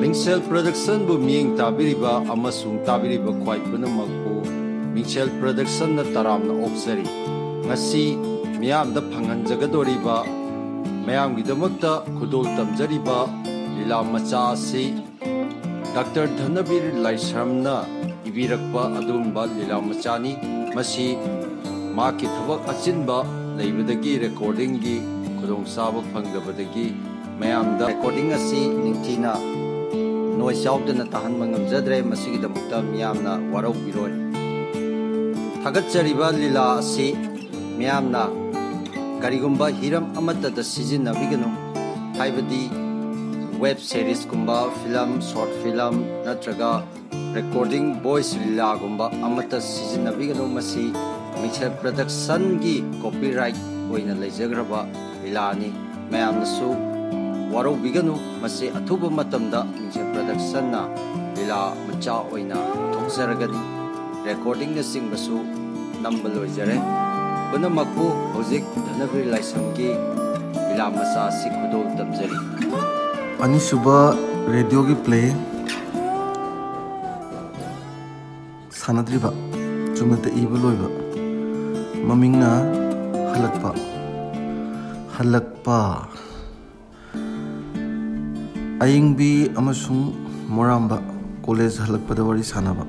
Mingchel Production bu miyeng tabiriba amasung tabiriba khwai punamakpu Mingchel Production na taramna opsari ngasi miyam da phangan jagadoriba mayam gidamakta khudol tamjariba lila macha si Dr. Dhanabir Laisramna ibirakpa adumba lila machani masi maki thabak achinba leibadagi recording gi khudong saba phangdabadagi mayam da recording asi ningthina noise yaudana tahan mangamjadre masigidamukta miyamna warau biroi thagatchariba lila asi miyamna karigumba hiram amata da sijinnabiganu haibadi web series kumba film short film natraga recording voice lila gumba amata sijinnabiganu masi Mingchel Production gi copyright oina leijagraba lilani mayamna su warau biganu masi athuba matamda Mingchel Production na lila macha oina thongjaragani recording na singbasu nambal oijare punamakpu hojik Dhanabir Laisamgi lila macha si khudol tamjari ani suba radio gi play sanadriba chumata iba loiba mamingna halakpa ayingbi amasung moramba college halakpada wari sanaba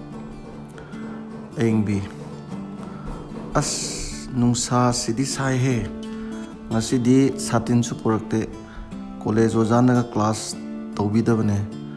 ayingbi as nungsa sidi sai he ngasidi satin su purakte college ojana ka class tawbidabane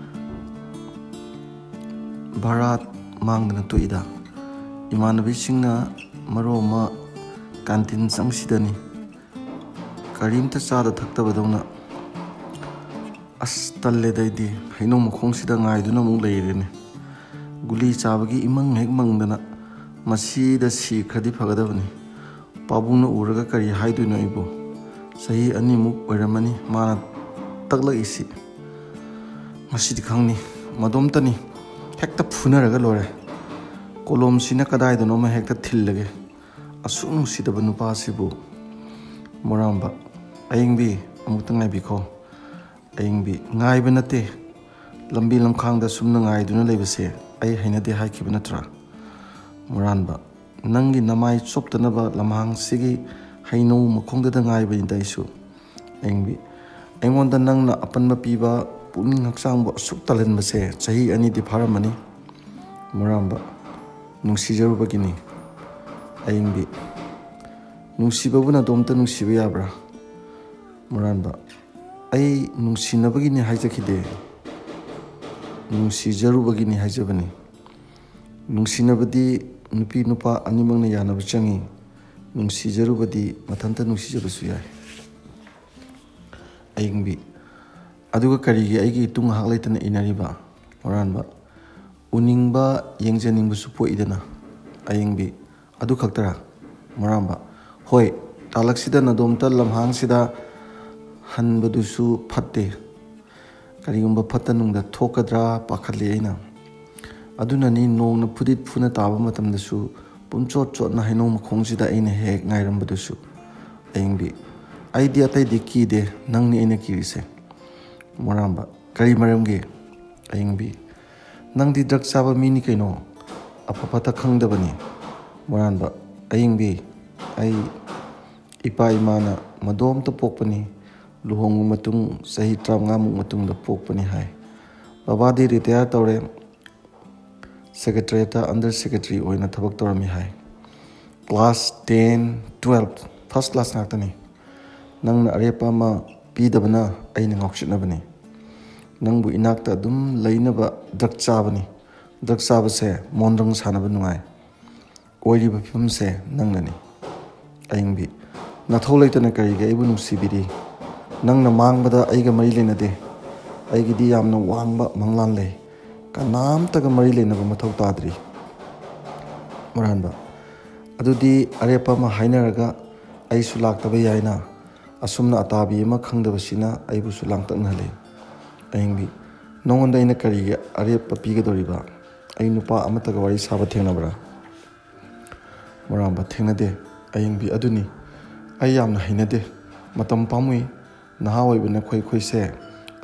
bharat mangdana tuida imanabi singna maroma kantin sangsidani karimta chada thaktabadawna as talle daidi haino mkhong sida ngaiduna mu leirene guli chabagi imang hek mangdana masida si khadi phagadabani pabungna uraga kari haiduina ibo sahi ani mu oiramani mana takla isi masidi khangni madomtani hekta phunaraga lore kolom sina kadai dono ma hekta thillage asung sidaba nupa sibu moramba ayingbi amutang ngai bikho ayingbi ngai banate lambi lamkhang da sumna ngai duna lebase ai hainade haikib natra moranba nangi namai choptanaba lamhang sigi haino makhongda da ngai bani daisu ayingbi aingonda nangna apanba piba puning haksang bo suk talen base chahi ani di pharamani moramba nungsijarubagini ayingbi nungsibabuna domta nungsiba yabra moranba ai nungsinabagini haijakide nungsijarubagini haijabani nungsinabadi nupi nupa animangna yanaba changi nungsijarubadi mathanta nungsijabasu yai ayingbi aduga karigi aigi tung haklaitana inariba moranba uningba yengjaningbusu poidana ayingbi adu khaktara moramba hoi talaksida nadomta lamhangsida hanbadusu phatte karigumba phatanungda thokadra pakhali aina aduna ni nongna phudit phuna taba matamdasu pumchot chotna haino makhongsida aina hek ngairambadusu ayingbi idea tai dikki de nangni aina kirise moramba kari maramge ayingbi nangdi drug chaba mini kaino apapata khangdabani moranba ayingbi ai ipa imana madom ta pokpani luhong matung sahi 35 mu matung da pokpani hai baba di retire tawre secretary ta under secretary oina thabak tawrami hai class 10 12 first class ngakani nangna arepa ma pidabana aina ngokchitnabani nangbu inakta dum leinaba drug chabani drug chabase monrang sanaba nungai oiriba phimse nangnani ayingbi nathau leitana karige ibu nusibiri nangna mangbada aiga mari lenade aigidi yamna wangba manglan le kanam taga mari lenaba mathau tadri moranba adudi arepa ma hainaraga aisu laktaba yaina asumna atabi ma khangdabasina aibu su langtakna le ayingbi nongonda ina karige arepa pigadoriba ai nupa amataga wari saba thengnabra moramba thengnade ayingbi aduni ai yamna hainade matam pamui naha oibana khoi khoi se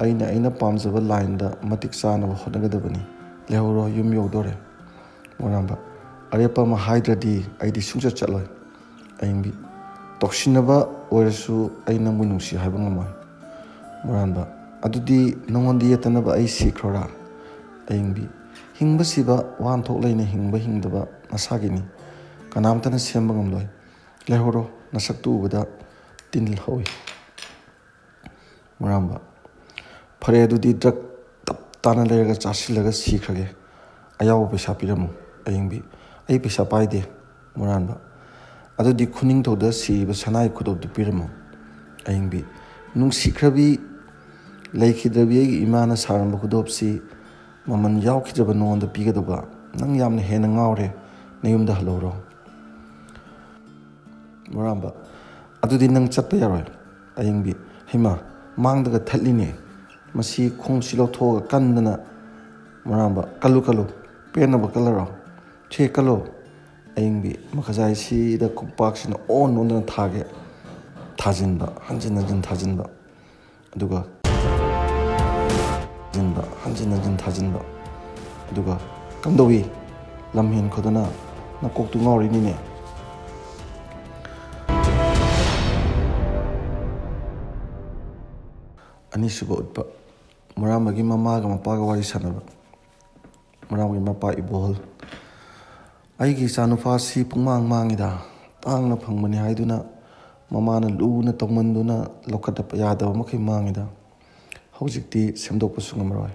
ꯑꯩꯅ ꯄꯥꯝꯖꯕ ꯂꯥꯏꯟꯗ ꯃꯇꯤꯛ ꯆꯥꯅꯕ ꯍꯣꯠꯅꯒꯗꯕꯅꯤ ꯂꯩꯍꯧꯔꯣ ꯌꯨꯝ ꯌꯧꯗꯣꯔꯦ ꯃꯣꯏꯔꯥꯡꯕ ꯑꯔꯦꯞꯄ ꯑꯃ ꯍꯥꯏꯗ꯭ꯔꯗꯤ ꯑꯩꯗꯤ ꯁꯨꯡꯆꯠ ꯆꯠꯂꯣꯏ ꯑꯌꯤꯡꯕꯤ ꯇꯧꯁꯤꯟꯅꯕ ꯑꯣꯏꯔꯁꯨ ꯑꯩ ꯅꯪꯕꯨ ꯅꯨꯡꯁꯤ ꯍꯥꯏꯕ ꯉꯝꯃꯣꯏ ꯃꯣꯏꯔꯥꯡꯕ ꯑꯗꯨꯗꯤ ꯅꯉꯣꯟꯗ ꯌꯦꯠꯇꯅꯕ ꯑꯩ ꯁꯤꯈ꯭ꯔꯣꯔꯥ ꯑꯌꯤꯡꯕꯤ ꯍꯤꯡꯕ ꯁꯤꯕ ꯋꯥꯍꯟꯊꯣꯛ ꯂꯩꯅ ꯍꯤꯡꯕ ꯍꯤꯡꯗꯕ ꯅꯁꯥꯒꯤꯅꯤ ꯀꯅꯥꯝꯇꯅ ꯁꯦꯝꯕ ꯉꯝꯂꯣꯏ ꯂꯩꯍꯧꯔꯣ ꯅꯁꯛꯇꯨ ꯎꯕꯗ ꯇꯤꯟ ꯍꯧꯏ ꯃꯣꯏꯔꯥꯡꯕ ꯐꯔꯦ ꯑꯗꯨꯗꯤ ꯗ꯭ꯔꯛ ꯇꯞ ꯇꯥꯅ ꯂꯩꯔꯒ ꯆꯥꯁꯤꯜꯂꯒ ꯁꯤꯈ꯭ꯔꯒꯦ ꯑꯌꯥꯎꯕ ꯄꯩꯁꯥ ꯄꯤꯔꯝꯃꯨ ꯑꯌꯤꯡꯕꯤ ꯑꯩ ꯄꯩꯁా ꯄꯥꯏꯗꯦ ꯃꯣꯏꯔꯥꯡꯕ ꯑꯗꯨꯗꯤ ꯈꯨꯅꯤꯡꯊꯧꯗ ꯁꯤꯔꯤꯕ ꯁꯅꯥꯒꯤ ꯈꯨꯗꯣꯞꯇꯨ ꯄꯤꯔꯝꯃꯨ ꯑꯌꯤꯡꯕꯤ ꯅꯨꯡꯁꯤꯈ꯭ꯔꯕꯤ ꯂꯩꯈꯤꯗ꯭ꯔꯕꯤ ꯑꯩꯒꯤ ꯏꯃꯥꯅ ꯁꯥꯔꯝꯕ ꯈꯨꯗꯣꯞꯁꯤ ꯃꯃꯜ ꯌꯥꯎꯈꯤꯗ꯭ꯔꯕ ꯅꯉꯣꯟꯗ ꯄꯤꯒꯗꯧꯕ ꯅꯪ ꯌꯥꯝꯅ ꯍꯦꯟꯅ ꯉꯥꯎꯔꯦ ꯅꯌꯨꯝꯗ ꯍꯜꯂꯧꯔꯣ ꯃꯣꯏꯔꯥꯡꯕ ꯑꯗꯨꯗꯤ ꯅꯪ ꯆꯠꯄ ꯌꯥꯔꯣꯏ ꯑꯌꯤꯡꯕꯤ ꯍꯩꯃꯥ ꯃꯥꯡꯗꯒ ꯊꯠꯂꯤꯅꯦ ꯃꯁꯤ ꯈꯣꯡꯁꯤ ꯂꯧꯊꯣꯛꯑꯒ ꯀꯟꯗꯅ ꯃꯣꯏꯔꯥꯡꯕ ꯀꯜꯂꯨ ꯄꯦꯟꯅꯕ ꯀꯜꯂꯔꯣ ꯁꯤ ꯀꯜꯂꯨ ꯑꯌꯤꯡꯕꯤ ꯃꯈꯖꯥꯏꯁꯤꯗ ꯈꯨꯄꯥꯛꯁꯤꯅ ꯑꯣꯟꯗꯅ ꯊꯥꯒꯦ ꯊꯥꯖꯤꯟꯕ ꯍꯟꯖꯤꯟ ꯊꯥꯖꯤꯟꯕ ꯑꯗꯨꯒ ꯍꯟꯖꯤꯟ ꯊꯥꯖꯤꯟꯕ ꯑꯗꯨꯒ ꯀꯝꯗꯧꯏ ꯂꯝ ꯍꯦꯟꯈꯣꯗꯅ ꯅꯀꯣꯛꯇꯨ ꯉꯥꯎꯔꯤꯅꯤꯅꯦ ꯑꯅꯤꯁꯨꯕ ꯎꯠꯄ ꯃꯣꯏꯔꯥꯡꯕꯒꯤ ꯃꯃꯥꯒ ꯃꯄꯥꯒ ꯋꯥꯔꯤ ꯁꯥꯟꯅꯕ ꯃꯣꯏꯔꯥꯡꯕꯒꯤ ꯃꯄꯥ ꯏꯕꯣꯍꯜ ꯑꯩꯒꯤ ꯏꯆꯥꯅꯨꯄꯥꯁꯤ ꯄꯨꯡꯃꯥꯡ ꯃꯥꯡꯉꯤꯗ ꯇꯥꯡꯅ ꯐꯪꯕꯅꯤ ꯍꯥꯏꯗꯨꯅ ꯃꯃꯥꯅ ꯂꯨꯅ ꯇꯧꯃꯟꯗꯨꯅ ꯂꯧꯈꯠꯄ ꯌꯥꯗꯕ ꯃꯈꯩ ꯃꯥꯡꯉꯤꯗ ꯍꯧꯖꯤꯛꯇꯤ ꯁꯦꯝꯗꯣꯛꯄꯁꯨ ꯉꯝꯃꯔꯣꯏ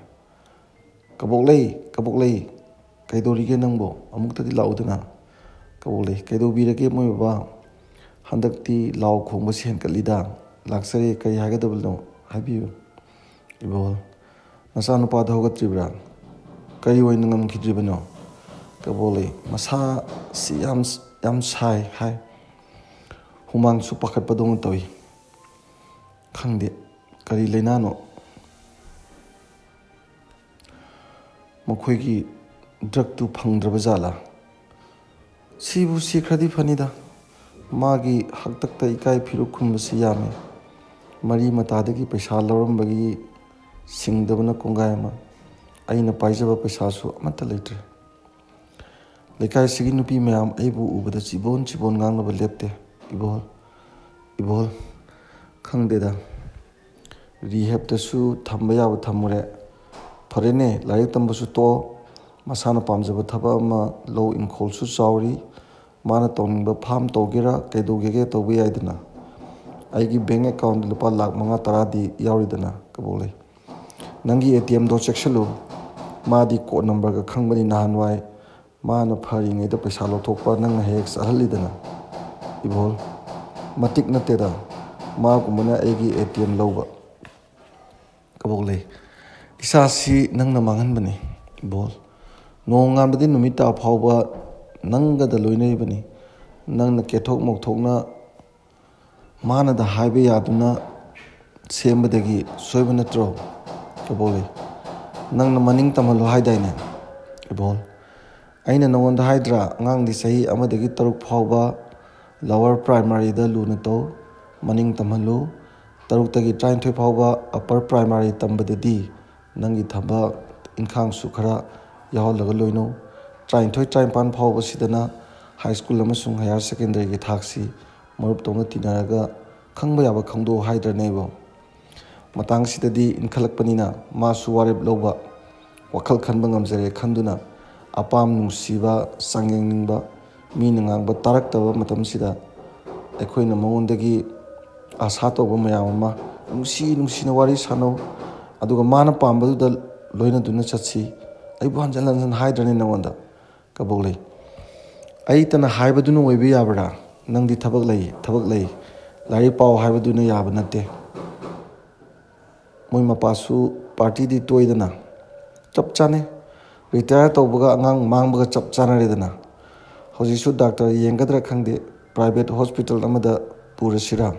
ꯀꯕꯣꯛꯂꯩ ꯀꯩꯗꯧꯔꯤꯒꯦ ꯅꯪꯕꯣ ꯑꯃꯨꯛꯇꯗꯤ ꯂꯥꯛꯎꯗꯅ ꯀꯕꯣꯛꯂꯩ ꯀꯩꯗꯧꯕꯤꯔꯒꯦ ꯃꯣꯏ ꯕꯕꯥ ꯍꯟꯗꯛꯇꯤ ꯂꯥꯎ ꯈꯣꯡꯕꯁꯤ ꯍꯦꯟꯀꯠꯂꯤꯗ ꯂꯥꯛꯆꯔꯦ ꯀꯔꯤ ꯍꯥꯏꯒꯗꯕꯅꯣ ꯍꯥꯏꯕꯤꯌꯨ ꯏꯕꯣꯍꯜ ꯅꯆꯥꯅꯨꯄꯥꯗꯣ ꯍꯧꯒꯠꯇ꯭ꯔꯤꯕ꯭ꯔꯥ ꯀꯔꯤ ꯑꯣꯏꯅ ꯉꯝꯈꯤꯗ꯭ꯔꯤꯕꯅꯣ ꯀꯕꯣꯛꯂꯩ ꯃꯁꯥꯁꯤ ꯌꯥꯝ ꯁꯥꯏ ꯍꯥꯏ ꯍꯨꯃꯥꯡꯁꯨ ꯄꯥꯈꯠꯄꯗꯧꯅ ꯇꯧꯏ ꯈꯪꯗꯦ ꯀꯔꯤ ꯂꯩꯅꯥꯅꯣ ꯃꯈꯣꯏꯒꯤ ꯗ꯭ꯔꯛꯇꯨ ꯐꯪꯗ꯭ꯔꯕ ꯖꯥꯠꯂꯥ ꯁꯤꯕꯨ ꯁꯤꯈ꯭ꯔꯗꯤ ꯐꯅꯤꯗ ꯃꯥꯒꯤ ꯍꯥꯛꯇꯛꯇ ꯏꯀꯥꯏ ꯐꯤꯔꯨꯛ ꯈꯨꯝꯕꯁꯤ ꯌꯥꯝꯃꯤ ꯃꯔꯤ ꯃꯇꯥꯗꯒꯤ ꯄꯩꯁా ꯂꯧꯔꯝꯕꯒꯤ ꯁꯤꯡꯗꯕꯅ ꯀꯣꯡꯒꯥꯏ ꯑꯃ ꯑꯩꯅ ꯄꯥꯏꯖꯕ ꯄꯩꯁꯥꯁꯨ ꯑꯃꯠꯇ ꯂꯩꯇ꯭ꯔꯦ ꯂꯩꯀꯥꯏꯁꯤꯒꯤ ꯅꯨꯄꯤ ꯃꯌꯥꯝ ꯑꯩꯕꯨ ꯎꯕꯗ ꯆꯤꯕꯣꯟ ꯉꯥꯡꯅꯕ ꯂꯦꯞꯇꯦ ꯏꯕꯣꯍꯜ ꯈꯪꯗꯦꯗ ꯔꯤꯍꯦꯞꯇꯁꯨ ꯊꯝꯕ ꯌꯥꯕ ꯊꯝꯃꯨꯔꯦ ꯐꯔꯦꯅꯦ ꯂꯥꯏꯔꯤꯛ ꯇꯝꯕꯁꯨ ꯇꯣꯛꯑꯣ ꯃꯁꯥꯅ ꯄꯥꯝꯖꯕ ꯊꯕꯛ ꯑꯃ ꯂꯧ ꯏꯪꯈꯣꯜꯁꯨ ꯆꯥꯎꯔꯤ ꯃꯥꯅ ꯇꯧꯅꯤꯡꯕ ꯐꯥꯝ ꯇꯧꯒꯦꯔꯥ ꯀꯩꯗꯧꯒꯦꯒꯦ ꯇꯧꯕ ꯌꯥꯏꯗꯅ ꯑꯩꯒꯤ ꯕꯦꯡ ꯑꯦꯀꯥꯎꯟꯗ ꯂꯨꯄꯥ ꯂꯥꯛ 5-10 ꯌꯥꯎꯔꯤꯗꯅ ꯀꯕꯣꯛꯂꯩ ꯅꯪꯒꯤ ATMꯗꯣ ꯆꯦꯛꯁꯤꯜꯂꯨ ꯃꯥꯗꯤ ꯀꯣꯗ ꯅꯝꯕꯔꯒ ꯈꯪꯕꯅꯤ ꯅꯍꯥꯟꯋꯥꯏ ꯃꯥꯅ ꯐꯔꯤꯉꯩꯗ ꯄꯩꯁా ꯂꯧꯊꯣꯛꯄ ꯅꯪꯅ ꯍꯦꯛ ꯆꯠꯍꯜꯂꯤꯗꯅ ꯏꯕꯣꯍꯜ ꯃꯇꯤꯛ ꯅꯠꯇꯦꯗ ꯃꯥꯒꯨꯝꯕꯅ ꯑꯩꯒꯤ ATM ꯂꯧꯕ ꯀꯕꯣꯛꯂꯩ ꯏꯆꯥꯁꯤ ꯅꯪꯅ ꯃꯥꯡꯍꯟꯕꯅꯤ ꯏꯕꯣꯍꯜ ꯅꯣꯡꯉꯥꯟꯕꯗꯤ ꯅꯨꯃꯤꯠ ꯇꯥ ꯐꯥꯎꯕ ꯅꯪꯒꯗ ꯂꯣꯏꯅꯔꯤꯕꯅꯤ ꯅꯪꯅ ꯀꯦꯊꯣꯛ ꯃꯧꯊꯣꯛꯅ ꯃꯥꯅꯗ ꯍꯥꯏꯕ ꯌꯥꯗꯨꯅ ꯁꯦꯝꯕꯗꯒꯤ ꯁꯣꯏꯕ ꯅꯠꯇ꯭ꯔꯣ ꯀꯕꯣꯛꯂꯩ ꯅꯪꯅ ꯃꯅꯤꯡ ꯇꯝꯍꯜꯂꯣ ꯍꯥꯏꯗꯥꯏꯅꯦ ꯏꯕꯣꯍꯜ ꯑꯩꯅ ꯅꯉꯣꯟꯗ ꯍꯥꯏꯗ꯭ꯔꯥ ꯑꯉꯥꯡꯗꯤ ꯆꯍꯤ 1 - 3 ꯐꯥꯎꯕ ꯂꯋꯔ ꯄ꯭ꯔꯥꯏꯃꯥꯔꯤꯗ ꯂꯨꯅ ꯇꯧ ꯃꯅꯤꯡ ꯇꯝꯍꯜꯂꯨ 13 - 19 ꯐꯥꯎꯕ ꯑꯞꯄꯔ ꯄ꯭ꯔꯥꯏꯃꯥꯔꯤ ꯇꯝꯕꯗꯗꯤ ꯅꯪꯒꯤ ꯊꯕꯛ ꯏꯟꯈꯥꯡꯁꯨ ꯈꯔ ꯌꯥꯎꯍꯜꯂꯒ ꯂꯣꯏꯅꯧ 23 - 24 ꯐꯥꯎꯕꯁꯤꯗꯅ ꯍꯥꯏ ꯁ꯭ꯀꯨꯜ ꯑꯃꯁꯨꯡ ꯍꯥꯌꯔ ꯁꯦꯀꯦꯟꯗꯔꯤꯒꯤ ꯊꯥꯛꯁꯤ ꯃꯔꯨꯞ ꯇꯧꯅ ꯇꯤꯟꯅꯔꯒ ꯈꯪꯕ ꯌꯥꯕ ꯈꯪꯗꯣꯛꯎ ꯍꯥꯏꯗ꯭ꯔꯅꯦꯕꯣ ꯃꯇꯥꯡꯁꯤꯗꯗꯤ ꯏꯟꯈꯠꯂꯛꯄꯅꯤನ ꯃꯥꯁꯨ ꯋꯥꯔꯦꯞ ꯂꯧꯕ ꯋꯥꯈꯜ ꯈꯟꯕ ꯉꯝꯖꯔꯦ ꯈꯟꯗꯨꯅ ꯑꯄꯥꯝ ꯅꯨꯡꯁꯤꯕ ꯆꯥꯡꯌꯦꯡꯅꯤꯡꯕ ꯃꯤꯅ ꯉꯥꯡꯕ ꯇꯥꯔꯛꯇꯕ ꯃꯇꯝꯁꯤꯗ ꯑꯩꯈꯣꯏꯅ ꯃꯉꯣꯟꯗꯒꯤ ꯑꯁꯥ ꯇꯧꯕ ꯃꯌꯥꯝ ꯑꯃ ꯅꯨꯡꯁꯤꯅ ꯋꯥꯔꯤ ꯁꯥꯟꯅꯧ ꯑꯗꯨꯒ ꯃꯥꯅ ꯄꯥꯝꯕꯗꯨꯗ ꯂꯣꯏꯅꯗꯨꯅ ꯆꯠꯁꯤ ꯑꯩꯕꯨ ꯍꯟꯖꯤꯟ ꯍꯥꯏꯗ꯭ꯔꯅꯤ ꯅꯉꯣꯟꯗ ꯀꯕꯣꯛꯂꯩ ꯑꯩꯇꯅ ꯍꯥꯏꯕꯗꯨꯅ ꯑꯣꯏꯕ ꯌꯥꯕ꯭ꯔꯥ ꯅꯪꯗꯤ ꯊꯕꯛ ꯂꯩ ꯂꯥꯏꯔꯤꯛ パꯎ ꯍꯥꯏꯕꯗꯨꯅ ꯌꯥꯕ ꯅꯠꯇꯦ ꯃꯣꯏ ꯃꯄꯥꯁꯨ ꯄꯥꯔꯇꯤꯗꯤ ꯇꯣꯏꯗꯅ ꯆꯞ ꯆꯥꯅꯩ ꯔꯤꯇꯥꯌꯔ ꯇꯧꯕꯒ ꯑꯉꯥꯡ ꯃꯥꯡꯕꯒ ꯆꯞ ꯆꯥꯅꯔꯦꯗꯅ ꯍꯧꯖꯤꯛꯁꯨ ꯗꯥꯛꯇꯔ ꯌꯦꯡꯒꯗ꯭ꯔꯥ ꯈꯪꯗꯦ ꯄ꯭ꯔꯥꯏꯚꯦꯠ ꯍꯣꯁꯄꯤꯇꯥꯜ ꯑꯃꯗ ꯄꯨꯔꯁꯤꯔꯥ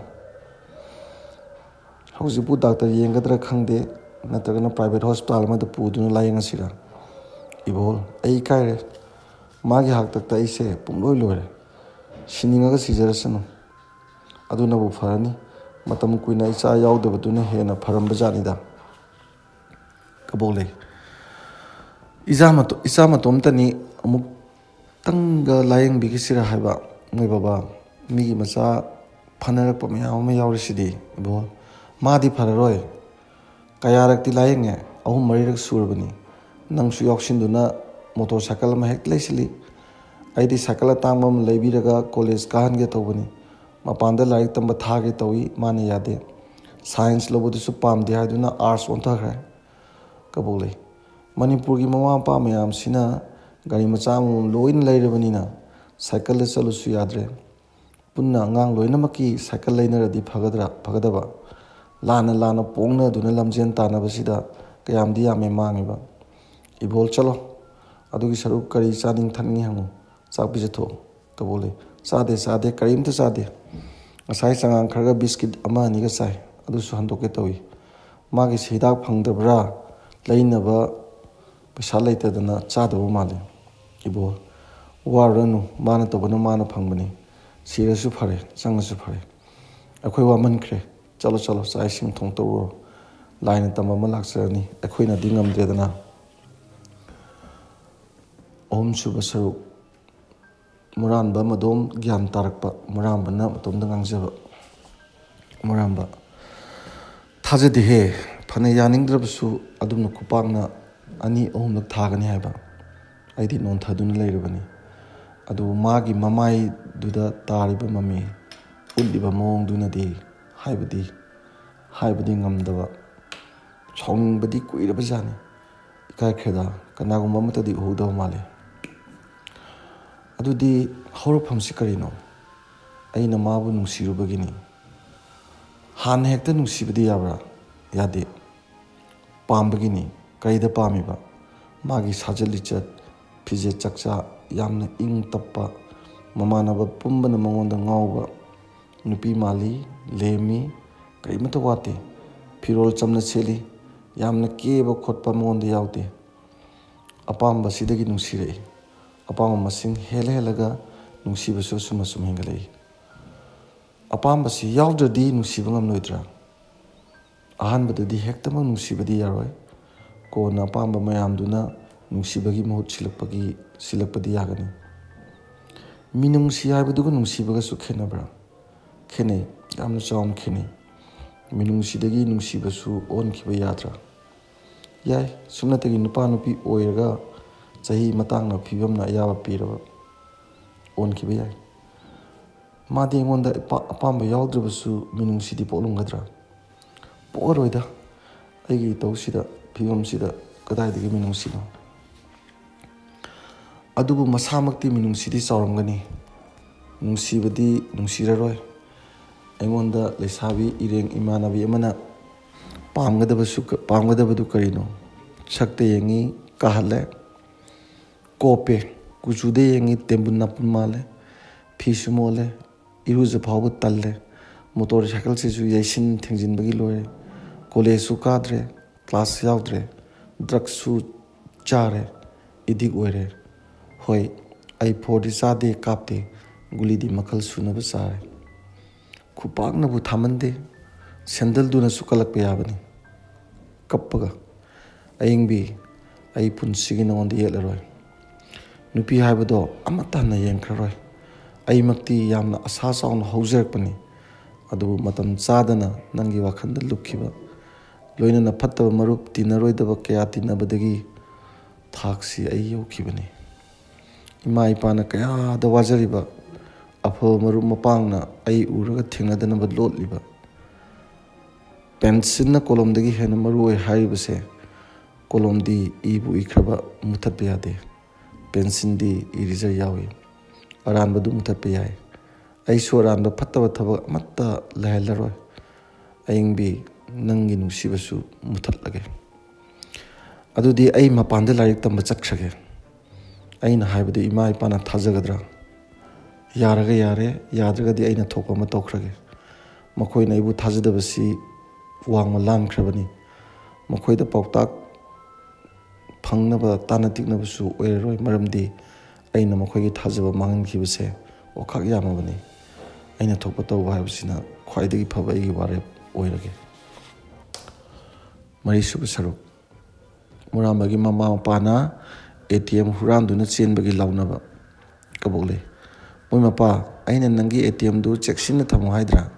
ꯍꯧꯖꯤꯛꯄꯨ ꯗꯥꯛꯇꯔ ꯌꯦꯡꯒꯗ꯭ꯔꯥ ꯈꯪꯗꯦ ꯅꯠꯇ꯭ꯔꯒꯅ ꯄ꯭ꯔꯥꯏꯚꯦꯠ ꯍꯣꯁꯄꯤꯇꯥꯜ ꯑꯃꯗ ꯄꯨꯗꯨꯅ ꯂꯥꯌꯦꯡꯉꯁꯤꯔꯥ ꯏꯕꯣꯍꯜ ꯑꯩ ꯏꯀꯥꯏꯔꯦ ꯃꯥꯒꯤ ꯍꯥꯛꯇꯛꯇ ꯑꯩꯁꯦ ꯄꯨꯡꯂꯣꯏ ꯁꯤꯅꯤꯡꯉꯒ ꯁꯤꯖꯔꯁꯅꯨ ꯑꯗꯨꯅꯕꯨ ꯐꯔꯅꯤ ꯃꯇꯝ ꯀꯨꯏꯅ ꯏꯆꯥ ꯌꯥꯎꯗꯕꯗꯨꯅ ꯍꯦꯟꯅ ꯐꯔꯝꯕ ꯖꯥꯠꯅꯤꯗ kabole isa matomtani amuk tanga layeng bigi sira haiba moi baba migi macha phanarap mayam ma yaurisidi bo madi phararoi kayarakti layeng e ahum marirak surbani nangsu yaksinduna motorcycle ma hek leisili aidi cycle tangmam leibiraga college kahan ge tobani mapanda laik tamba thage towi mane yade science lobodusu pamde haduna arts onta khre kabole manipur gi mama pa mayam sina gari macha mum loin leirabani na cycle chalu su yadre punna ngang loina maki cycle leinaradi phagadaba lana pongna duna lamjen tana basida kayam di ame mangiba ibol chalo adugi saruk kari chaning thanni hangu chak bijatho kabole sade karimta sade asai sangang kharga biscuit ama ni ga sai adu su handoke tawi magi sidak phangdabra leinaba pesa leitadana chadaba male ibol waranu mana tobana mana phangbani sirasu phare changasu phare akhoi waman khre chalo sai sing thong tawro line tamama laksarani akhoina dingam dredana om suba saruk muranba madom gyan tarakpa muramba na matomda ngangjaba muramba thajadi he phane yaningdrabsu adumna kupangna ani ohumlak thagani haiba aidi non thaduna leirabani adu magi mamai duda tariba mami uliba mong dunadi haibadi ngamdaba chongbadi kuiraba jani kai kheda kanagumba matadi uhudaw male adudi horofam sikarino aina mabu nungsirubagini han hekta nungsibadi yabra yade pambagini kaida pamiba magi sajalichat phije chakcha yamna ing tappa mamanaba pumbana mangonda ngawba nupi mali lemi kaimata wate phirol chamna seli yamna keba khotpa mangonda yawte apamba sidagi nungsirei apamba masing helaga nungsiba so suma hengalei apamba si yawdradi nungsiba ngamnoidra ahanbadadi hektama nungsibadi yaroi ko na apamba mayamduna nungsibagi mahut silakpadi yagani minungsi haibaduga nungsibaga su khenabra khene yamna chawm khene minungsidagi nungsiba su onkhiba yadra yai sumnatagi nupa nupi oiraga chahi matangna phibamna ayaba piraba onkhiba yai madi ngonda apamba yawdrabasu minungsidi polungadra poroida aigi tawsida phibamsida kadaidagi minungsino adubu masamakti minungsidi chawramgani nungsibadi nungsiraroi aingonda lesabi ireng imanabi amana pamgadabadu karino sakte yengi kahale kope kuchude yengi tembun napun male phisu mole iruja phawbu talle motor cycle se ju yaisin thengjin bagi loye college su kadre class yaudre drugs su chare idik oire hoi ai phodi sade kapte guli di makhal sunaba sare khupakna bu thamande sandal duna su kalak pe yabani kappaga ayingbi ai punsigi nonde yelaroi nupi haibado amata na yengkhroi ai makti yamna asa saun haujerpani adu matam chadana nangi wakhanda lukhiba loina na phattaba marup tinaroidaba kaya tinabadagi thaksi ai yokhibani ima ipana kaya da wajariba afo marup mapangna ai uraga thingadana badlotliba pencil na kolom dagi hena maru oi haibase kolom di ibu ikraba muthatpe yade pencil di eraser yawi aran badu muthatpe yai ai soran do phattaba thaba amatta lahelaroi aingbi nangi nungsibasu muthatlage adudi ai mapanda larik tamba chaksage aina haibadi ima ipana thajagadra yaraga yare yadragadi aina thokpa ma tokhrage makoina ibu thajadabasi wangma lamkhrabani makoida pautak phangnaba tanatiknabasu oiroi maramdi aina makoigi thajaba mangankhibase okhak yamabani aina thokpa tawba haibasina khwaidagi phaba igi ware oirage mari suba saruk Murambagi mama mapana ATM huranduna chenbagi launaba kabole moi mapa aina nangi ATM du cheksin thamo haidra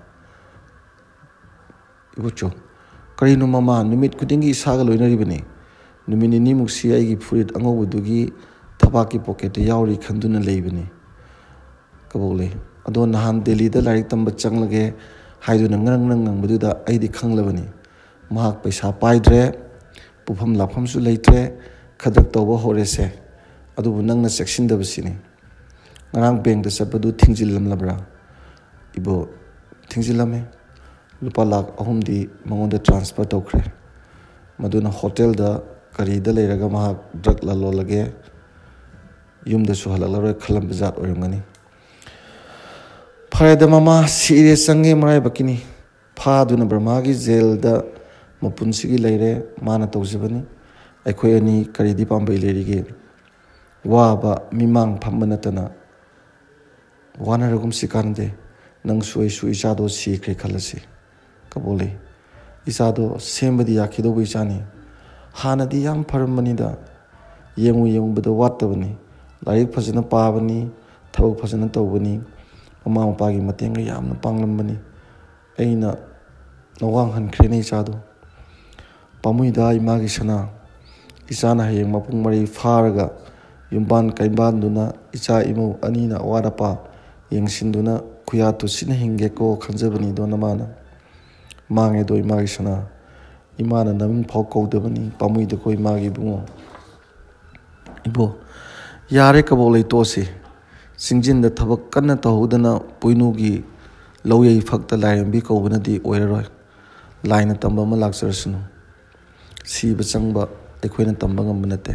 ibucho karino mama numit kudingi saga loinaribani numini ni muksi ai gi furit angobudugi tabaki pocket yauri khanduna leibani kabole ado nahan Delhi da larik tamba changlage haiduna ngang ngangbududa aidi khanglabani mahak paisa paidre pufam lafam su leitre khadak tawba horese adubu nangna section da basini ngarang bank da sabadu thingjilam labra ibo thingjilame lupa lakh ahum di mangonda transfer tawkhre maduna hotel da kari da leiraga mahak drug la lolage yum da su halalaroi khalam bizat orimani phayda mama serious sange marai bakini phaduna brahmagi jail da mapunsigi leire mana tawjabani akhoi ani kari di pambai leirige waba mimang phambanatana wanaragum sikande nang suai sui chado si kre khalasi kabole isado sembadi yakhido bai chani hanadi yam pharamani da yengu bada watabani larik phajana pabani thawak phajana tawbani mama mapagi matenga yamna panglambani aina nawang hankreni chado pamuida imagi sana isana hayeng mapung mari faraga yumban kaimban duna icha imu anina warapa yengsinduna khuyatu sina hinge ko khanjabani do namana mange do imagi sana imana naming phau kaudabani pamuida ko imagi bungo ibo yare kabole tose singjin da thabak kanna tahudana puinugi loyei fakta laimbi kaubana di oiraroi laina tamba ma laksarsunu siba changba ekhoina tamba ngam banate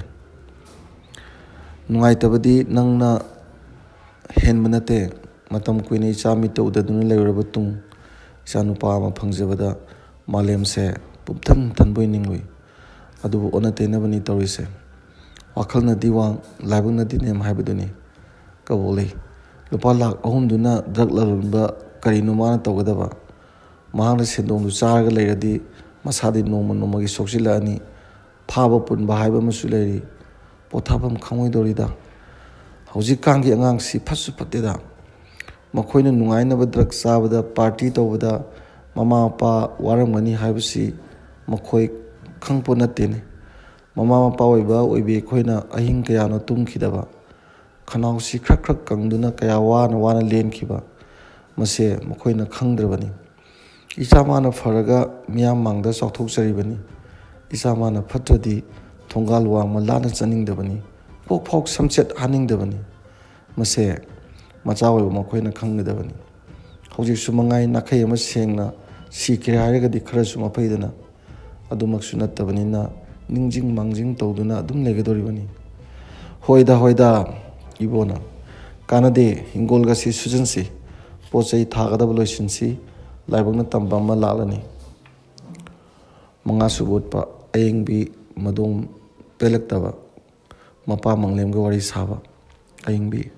nungai tabadi nangna hen banate matam kuini chami tawdaduna leuraba tung sanupa ma phangjabada malem se pupthan thanboi ningui adubu onate na bani tawise wakhalna diwang laibungna dinem haibaduni kabole lupa lakh ahum duna drug lalunba karino mana tawgadaba mahangna sendong du charga leiradi masadi nomagi soksila ani phaba punba haiba masu leiri pothapam khangoi dorida hauji kangi angang si phasu pateda makhoina nungaina ba drug sabada party tawada mama pa waramani haibasi makhoi khangpo natene mama pa oibe khoina ahing kaya no tumkhidaba khanau si khrak kangduna kaya wana lenkhiba mase makhoina khangdrabani isamana faraga miyam mangda chauthok saribani isamana phatradi thongal wangma lana chaningdabani pok samchet haningdabani mase machawi makhoina khangdabani hojik sumangai nakhai ama sengna sikre haraga di khara suma paidana adumaksu nattabani na ningjing mangjing tawduna adum legadoribani hoida ibona kanade hingolga si sujansi pochai thagadaba loisinsi laibangna tamba ma lalani manga subotpa ayengbi madong pelaktaba mapa manglemga wari saba ayengbi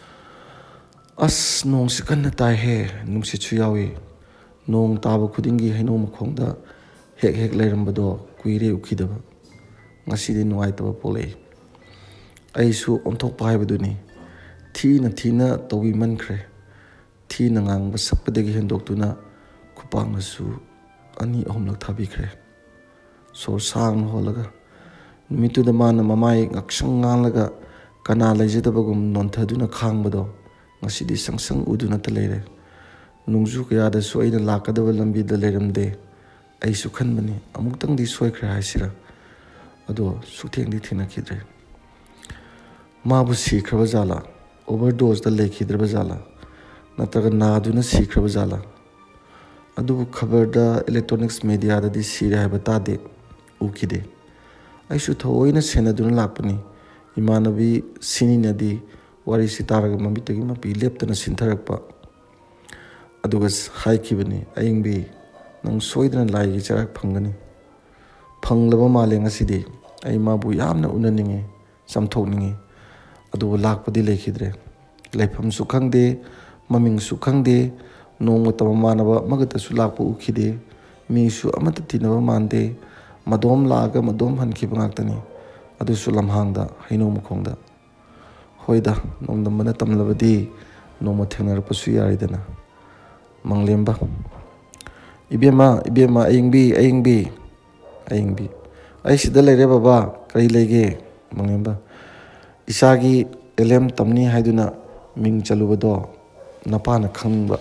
as nong sikanna tai he nungsi chuyawi nong taba khudingi haino makhongda hek leirambado kuire ukhidaba ngasidi nuai taba pole aisu onthokpa haibaduni thina tawi mankhre thina ngang basappadagi hendoktuna kupangnasu ani ahumlak thabikre sor sang holaga numitu da mana mamai ngaksang ngalaga kana lejedabagum nonthaduna khangbado ngasidi sangsang uduna talere nungju kaya da su aina lakadaba lambi da leramde aisu khanbani amuktang di soikre haisira ado suthengdi thinakhidre mabu sikraba jala overdose da lekhidraba jala nataga naduna sikraba jala adubu khabar da electronics media da di sire haiba tade ukide aisu thoina senaduna lakpani imanabi sinina di wari sitaraga mambitagi mapi leptana sintharakpa aduga haikibani ayingbi nang soidana laigi charak phangani phanglaba male ngasidi ai mabu yamna unaninge samthokninge adubu lakpadi lekhidre laifam su khangde maming su khangde nong tamamanaba magata su lakpa ukhide mi su amata tinaba mande madom laga madom hankhiba ngaktani ꯑꯗꯨꯁꯨ ꯂꯝꯍꯥꯡꯗ ꯍꯩꯅꯧ ꯃꯈꯣꯡꯗ ꯍꯣꯏꯗ ꯅꯣꯡꯗꯝꯕꯅ ꯇꯝꯂꯕꯗꯤ ꯅꯣꯡꯃ ꯊꯦꯡꯅꯔꯛꯄꯁꯨ ꯌꯥꯔꯤꯗꯅ ꯃꯪꯂꯦꯝꯕ ꯏꯕꯦꯝꯃ ꯏꯕꯦꯝꯃ ꯑꯌꯤꯡꯕꯤ ꯑꯌꯤꯡꯕꯤ ꯑꯌꯤꯡꯕꯤ ꯑꯩ ꯁꯤꯗ ꯂꯩꯔꯦ ꯕꯕꯥ ꯀꯔꯤ ꯂꯩꯒꯦ ꯃꯪꯂꯦꯝꯕ ꯏꯆꯥꯒꯤ ꯑꯦꯂꯦꯝ ꯇꯝꯅꯤ ꯍꯥꯏꯗꯨꯅ ꯃꯤꯡ ꯆꯜꯂꯨꯕꯗꯣ ꯅꯄꯥꯅ ꯈꯪꯅꯤꯡꯕ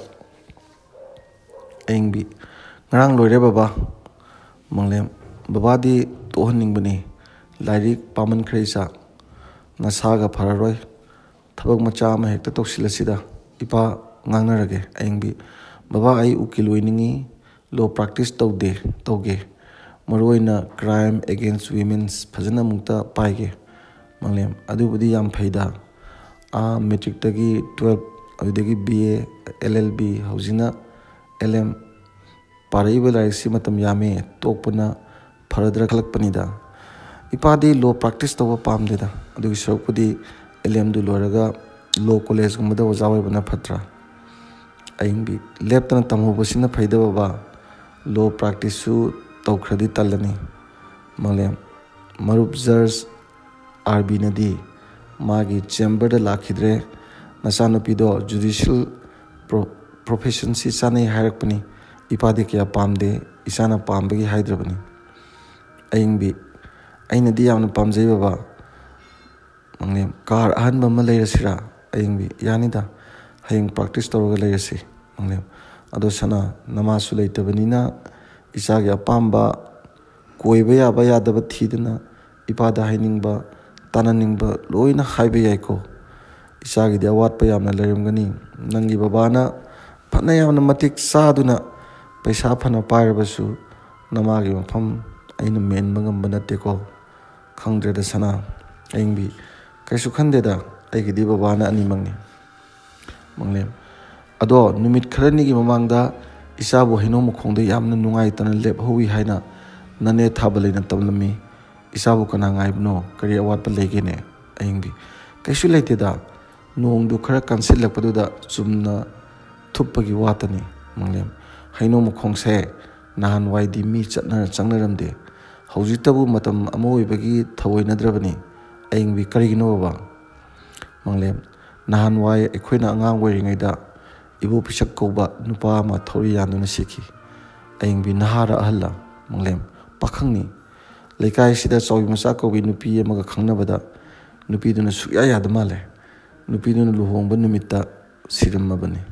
ꯑꯌꯤꯡꯕꯤ ꯉꯔꯥꯡ ꯂꯣꯏꯔꯦ ꯕꯕꯥ ꯃꯪꯂꯦꯝ ꯕꯕꯥꯗꯤ ꯇꯣꯛꯍꯟꯅꯤꯡꯕꯅꯤ ꯂꯥꯏꯔꯤꯛ ꯄꯥꯃꯟꯈ꯭ꯔꯦ ꯏꯆꯥ ꯅꯁꯥꯒ ꯐꯔꯔꯣꯏ ꯊꯕꯛ ꯃꯆꯥ ꯑꯃ ꯍꯦꯛꯇ ꯇꯧꯁꯤꯜꯂꯁꯤꯗ ꯏꯄꯥ ꯉꯥꯡꯅꯔꯒꯦ ꯑꯌꯤꯡꯕꯤ ꯕꯕꯥ ꯑꯩ ꯎꯀꯤꯜ ꯑꯣꯏꯅꯤꯡꯉꯤ ꯂꯣ ꯄ꯭ꯔꯥꯛꯇꯤꯁ ꯇꯧꯒꯦ ꯃꯔꯨꯑꯣꯏꯅ ꯀ꯭ꯔꯥꯏꯝ ꯑꯦꯒꯦꯟꯁ ꯋꯤꯃꯦꯟꯁ ꯐꯖꯅ ꯑꯃꯨꯛꯇ ꯄꯥꯏꯒꯦ ꯃꯪꯂꯦꯝ ꯑꯗꯨꯕꯨꯗꯤ ꯌꯥꯝ ꯐꯩꯗ ꯃꯦꯇ꯭ꯔꯤꯛꯇꯒꯤ 12 ꯑꯗꯨꯗꯒꯤ BA LLB ꯍꯧꯖꯤꯛꯅ LM ꯄꯥꯔꯛꯏꯕ ꯂꯥꯏꯔꯤꯛꯁꯤ ꯃꯇꯝ ꯌꯥꯝꯃꯦ ꯇꯣꯛꯄꯅ ꯐꯔꯗ꯭ꯔꯥ ꯈꯜꯂꯛꯄꯅꯤꯗ ꯏꯄꯥꯗꯤ ꯂꯣ ꯄ꯭ꯔꯥꯛꯇꯤꯁ ꯇꯧꯕ ꯄꯥꯝꯗꯦꯗ ꯑꯗꯨꯒꯤ ꯁꯔꯨꯛꯄꯨꯗꯤ LMꯗꯨ ꯂꯣꯏꯔꯒ ꯂꯣ ꯀꯣꯂꯦꯖꯒꯨꯝꯕꯗ ꯑꯣꯖꯥ ꯑꯣꯏꯕꯅ ꯐꯠꯇ꯭ꯔꯥ ꯑꯌꯤꯡꯕꯤ ꯂꯦꯞꯇꯅ ꯇꯝꯍꯧꯕꯁꯤꯅ ꯐꯩꯗ ꯕꯕꯥ ꯂꯣ ꯄ꯭ꯔꯥꯛꯇꯤꯁꯁꯨ ꯇꯧꯈ꯭ꯔꯗꯤ ꯇꯜꯂꯅꯤ ꯃꯪꯂꯦꯝ ꯃꯔꯨꯞ ꯖꯔꯖ RBꯅꯗꯤ ꯃꯥꯒꯤ ꯆꯦꯝꯕꯔꯗ ꯂꯥꯛꯈꯤꯗ꯭ꯔꯦ ꯅꯆꯥꯅꯨꯄꯤꯗꯣ ꯖꯨꯗꯤꯁꯤꯌꯦꯜ ꯄ꯭ꯔꯣꯐꯦꯁꯟꯁꯤ ꯆꯥꯅꯩ ꯍꯥꯏꯔꯛꯄꯅꯤ ꯏꯄꯥꯗꯤ ꯀꯌꯥ ꯄꯥꯝꯗꯦ ꯏꯆꯥꯅ ꯄꯥꯝꯕꯒꯤ ꯍꯥꯏꯗ꯭ꯔꯕꯅꯤ ꯑꯌꯤꯡꯕꯤ ꯑꯩꯅꯗꯤ ꯌꯥꯝꯅ ꯄꯥꯝꯖꯩ ꯕꯕꯥ ꯃꯪꯂꯦꯝ ꯀꯥꯔ ꯑꯍꯟꯕ ꯑꯃ ꯂꯩꯔꯁꯤꯔꯥ ꯑꯌꯤꯡꯕꯤ ꯌꯥꯅꯤꯗ ꯍꯌꯦꯡ ꯄ꯭ꯔꯥꯛꯇꯤꯁ ꯇꯧꯔꯒ ꯂꯩꯔꯁꯤ ꯃꯪꯂꯦꯝ ꯑꯗꯣ ꯁꯅꯥ ꯅꯃꯥꯁꯨ ꯂꯩꯇꯕꯅꯤꯅ ꯏꯆꯥꯒꯤ ꯑꯄꯥꯝꯕ ꯀꯣꯏꯕ ꯌꯥꯕ ꯌꯥꯗꯕ ꯊꯤꯗꯅ ꯏꯄꯥꯗ ꯍꯥꯏꯅꯤꯡꯕ ꯇꯥꯟꯅꯅꯤꯡꯕ ꯂꯣꯏꯅ ꯍꯥꯏꯕ ꯌꯥꯏꯀꯣ ꯏꯆꯥꯒꯤꯗꯤ ꯑꯋꯥꯠꯄ ꯌꯥꯝꯅ ꯂꯩꯔꯝꯒꯅꯤ ꯅꯪꯒꯤ ꯕꯕꯥꯅ ꯐꯅ ꯌꯥꯝꯅ ꯃꯇꯤꯛ ꯆꯥꯗꯨꯅ ꯄꯩꯁꯥ ꯐꯅ ꯄꯥꯏꯔꯕꯁꯨ ꯅꯃꯥꯒꯤ ꯃꯐꯝ ꯑꯩꯅ ꯃꯦꯟꯕ ꯉꯝꯕ ꯅꯠꯇꯦꯀꯣ ꯈꯪꯗ꯭ꯔꯦꯗ ꯁꯅꯥ ꯑꯌꯤꯡꯕꯤ ꯀꯩꯁꯨ ꯈꯟꯗꯦꯗ ꯑꯩꯒꯤꯗꯤ ꯕꯕꯥꯅ ꯑꯅꯤꯃꯛꯅꯤ ꯃꯪꯂꯦꯝ ꯑꯗꯣ ꯅꯨꯃꯤꯠ ꯈꯔꯅꯤꯒꯤ ꯃꯃꯥꯡꯗ ꯏꯆꯥꯕꯨ ꯍꯩꯅꯧ ꯃꯈꯣꯡꯗ ꯌꯥꯝꯅ ꯅꯨꯡꯉꯥꯏꯇꯅ ꯂꯦꯞꯍꯧꯏ ꯍꯥꯏꯅ ꯅꯅꯦ ꯊꯥꯕ ꯂꯩꯅ ꯇꯝꯂꯝꯃꯤ ꯏꯆꯥꯕꯨ ꯀꯅꯥ ꯉꯥꯏꯕꯅꯣ ꯀꯔꯤ ꯑꯋꯥꯠꯄ ꯂꯩꯒꯦꯅꯦ ꯑꯌꯤꯡꯕꯤ ꯀꯩꯁꯨ ꯂꯩꯇꯦꯗ ꯅꯣꯡꯗꯨ ꯈꯔ ꯀꯟꯁꯤꯜꯂꯛꯄꯗꯨꯗ ꯆꯨꯝꯅ ꯊꯨꯞꯄꯒꯤ ꯋꯥꯇꯅꯤ ꯃꯪꯂꯦꯝ ꯍꯩꯅꯧ ꯃꯈꯣꯡꯁꯦ ꯅꯍꯥꯟꯋꯥꯏꯗꯤ ꯃꯤ ꯆꯪꯅꯔꯝꯗꯦ ꯍꯧꯖꯤꯛꯇꯕꯨ ꯃꯇꯝ ꯑꯃ ꯑꯣꯏꯕꯒꯤ ꯊꯑꯣꯏꯅꯗ꯭ꯔꯕꯅꯤ ꯑꯌꯤꯡꯕꯤ ꯀꯔꯤꯒꯤꯅꯣ ꯕꯕꯥ ꯃꯪꯂꯦꯝ ꯅꯍꯥꯟꯋꯥꯏ ꯑꯩꯈꯣꯏꯅ ꯑꯉꯥꯡ ꯑꯣꯏꯔꯤꯉꯩꯗ ꯏꯕꯣ ꯄꯤꯁꯛ ꯀꯧꯕ ꯅꯨꯄꯥ ꯑꯃ ꯊꯧꯔꯤ ꯌꯥꯟꯗꯨꯅ ꯁꯤꯈꯤ ꯑꯌꯤꯡꯕꯤ ꯅꯍꯥꯔ ꯑꯍꯜꯂ ꯃꯪꯂꯦꯝ ꯄꯥꯈꯪꯅꯤ ꯂꯩꯀꯥꯏꯁꯤꯗ ꯆꯥꯎꯕꯤ ꯃꯆꯥ ꯀꯧꯕꯤ ꯅꯨꯄꯤ ꯑꯃꯒ ꯈꯪꯅꯕꯗ ꯅꯨꯄꯤꯗꯨꯅ ꯁꯨꯛꯌꯥ ꯌꯥꯗ ꯃꯥꯜꯂꯦ ꯅꯨꯄꯤꯗꯨꯅ ꯂꯨꯍꯣꯡꯕ ꯅꯨꯃꯤꯠꯇ ꯁꯤꯔꯝꯃꯕꯅꯤ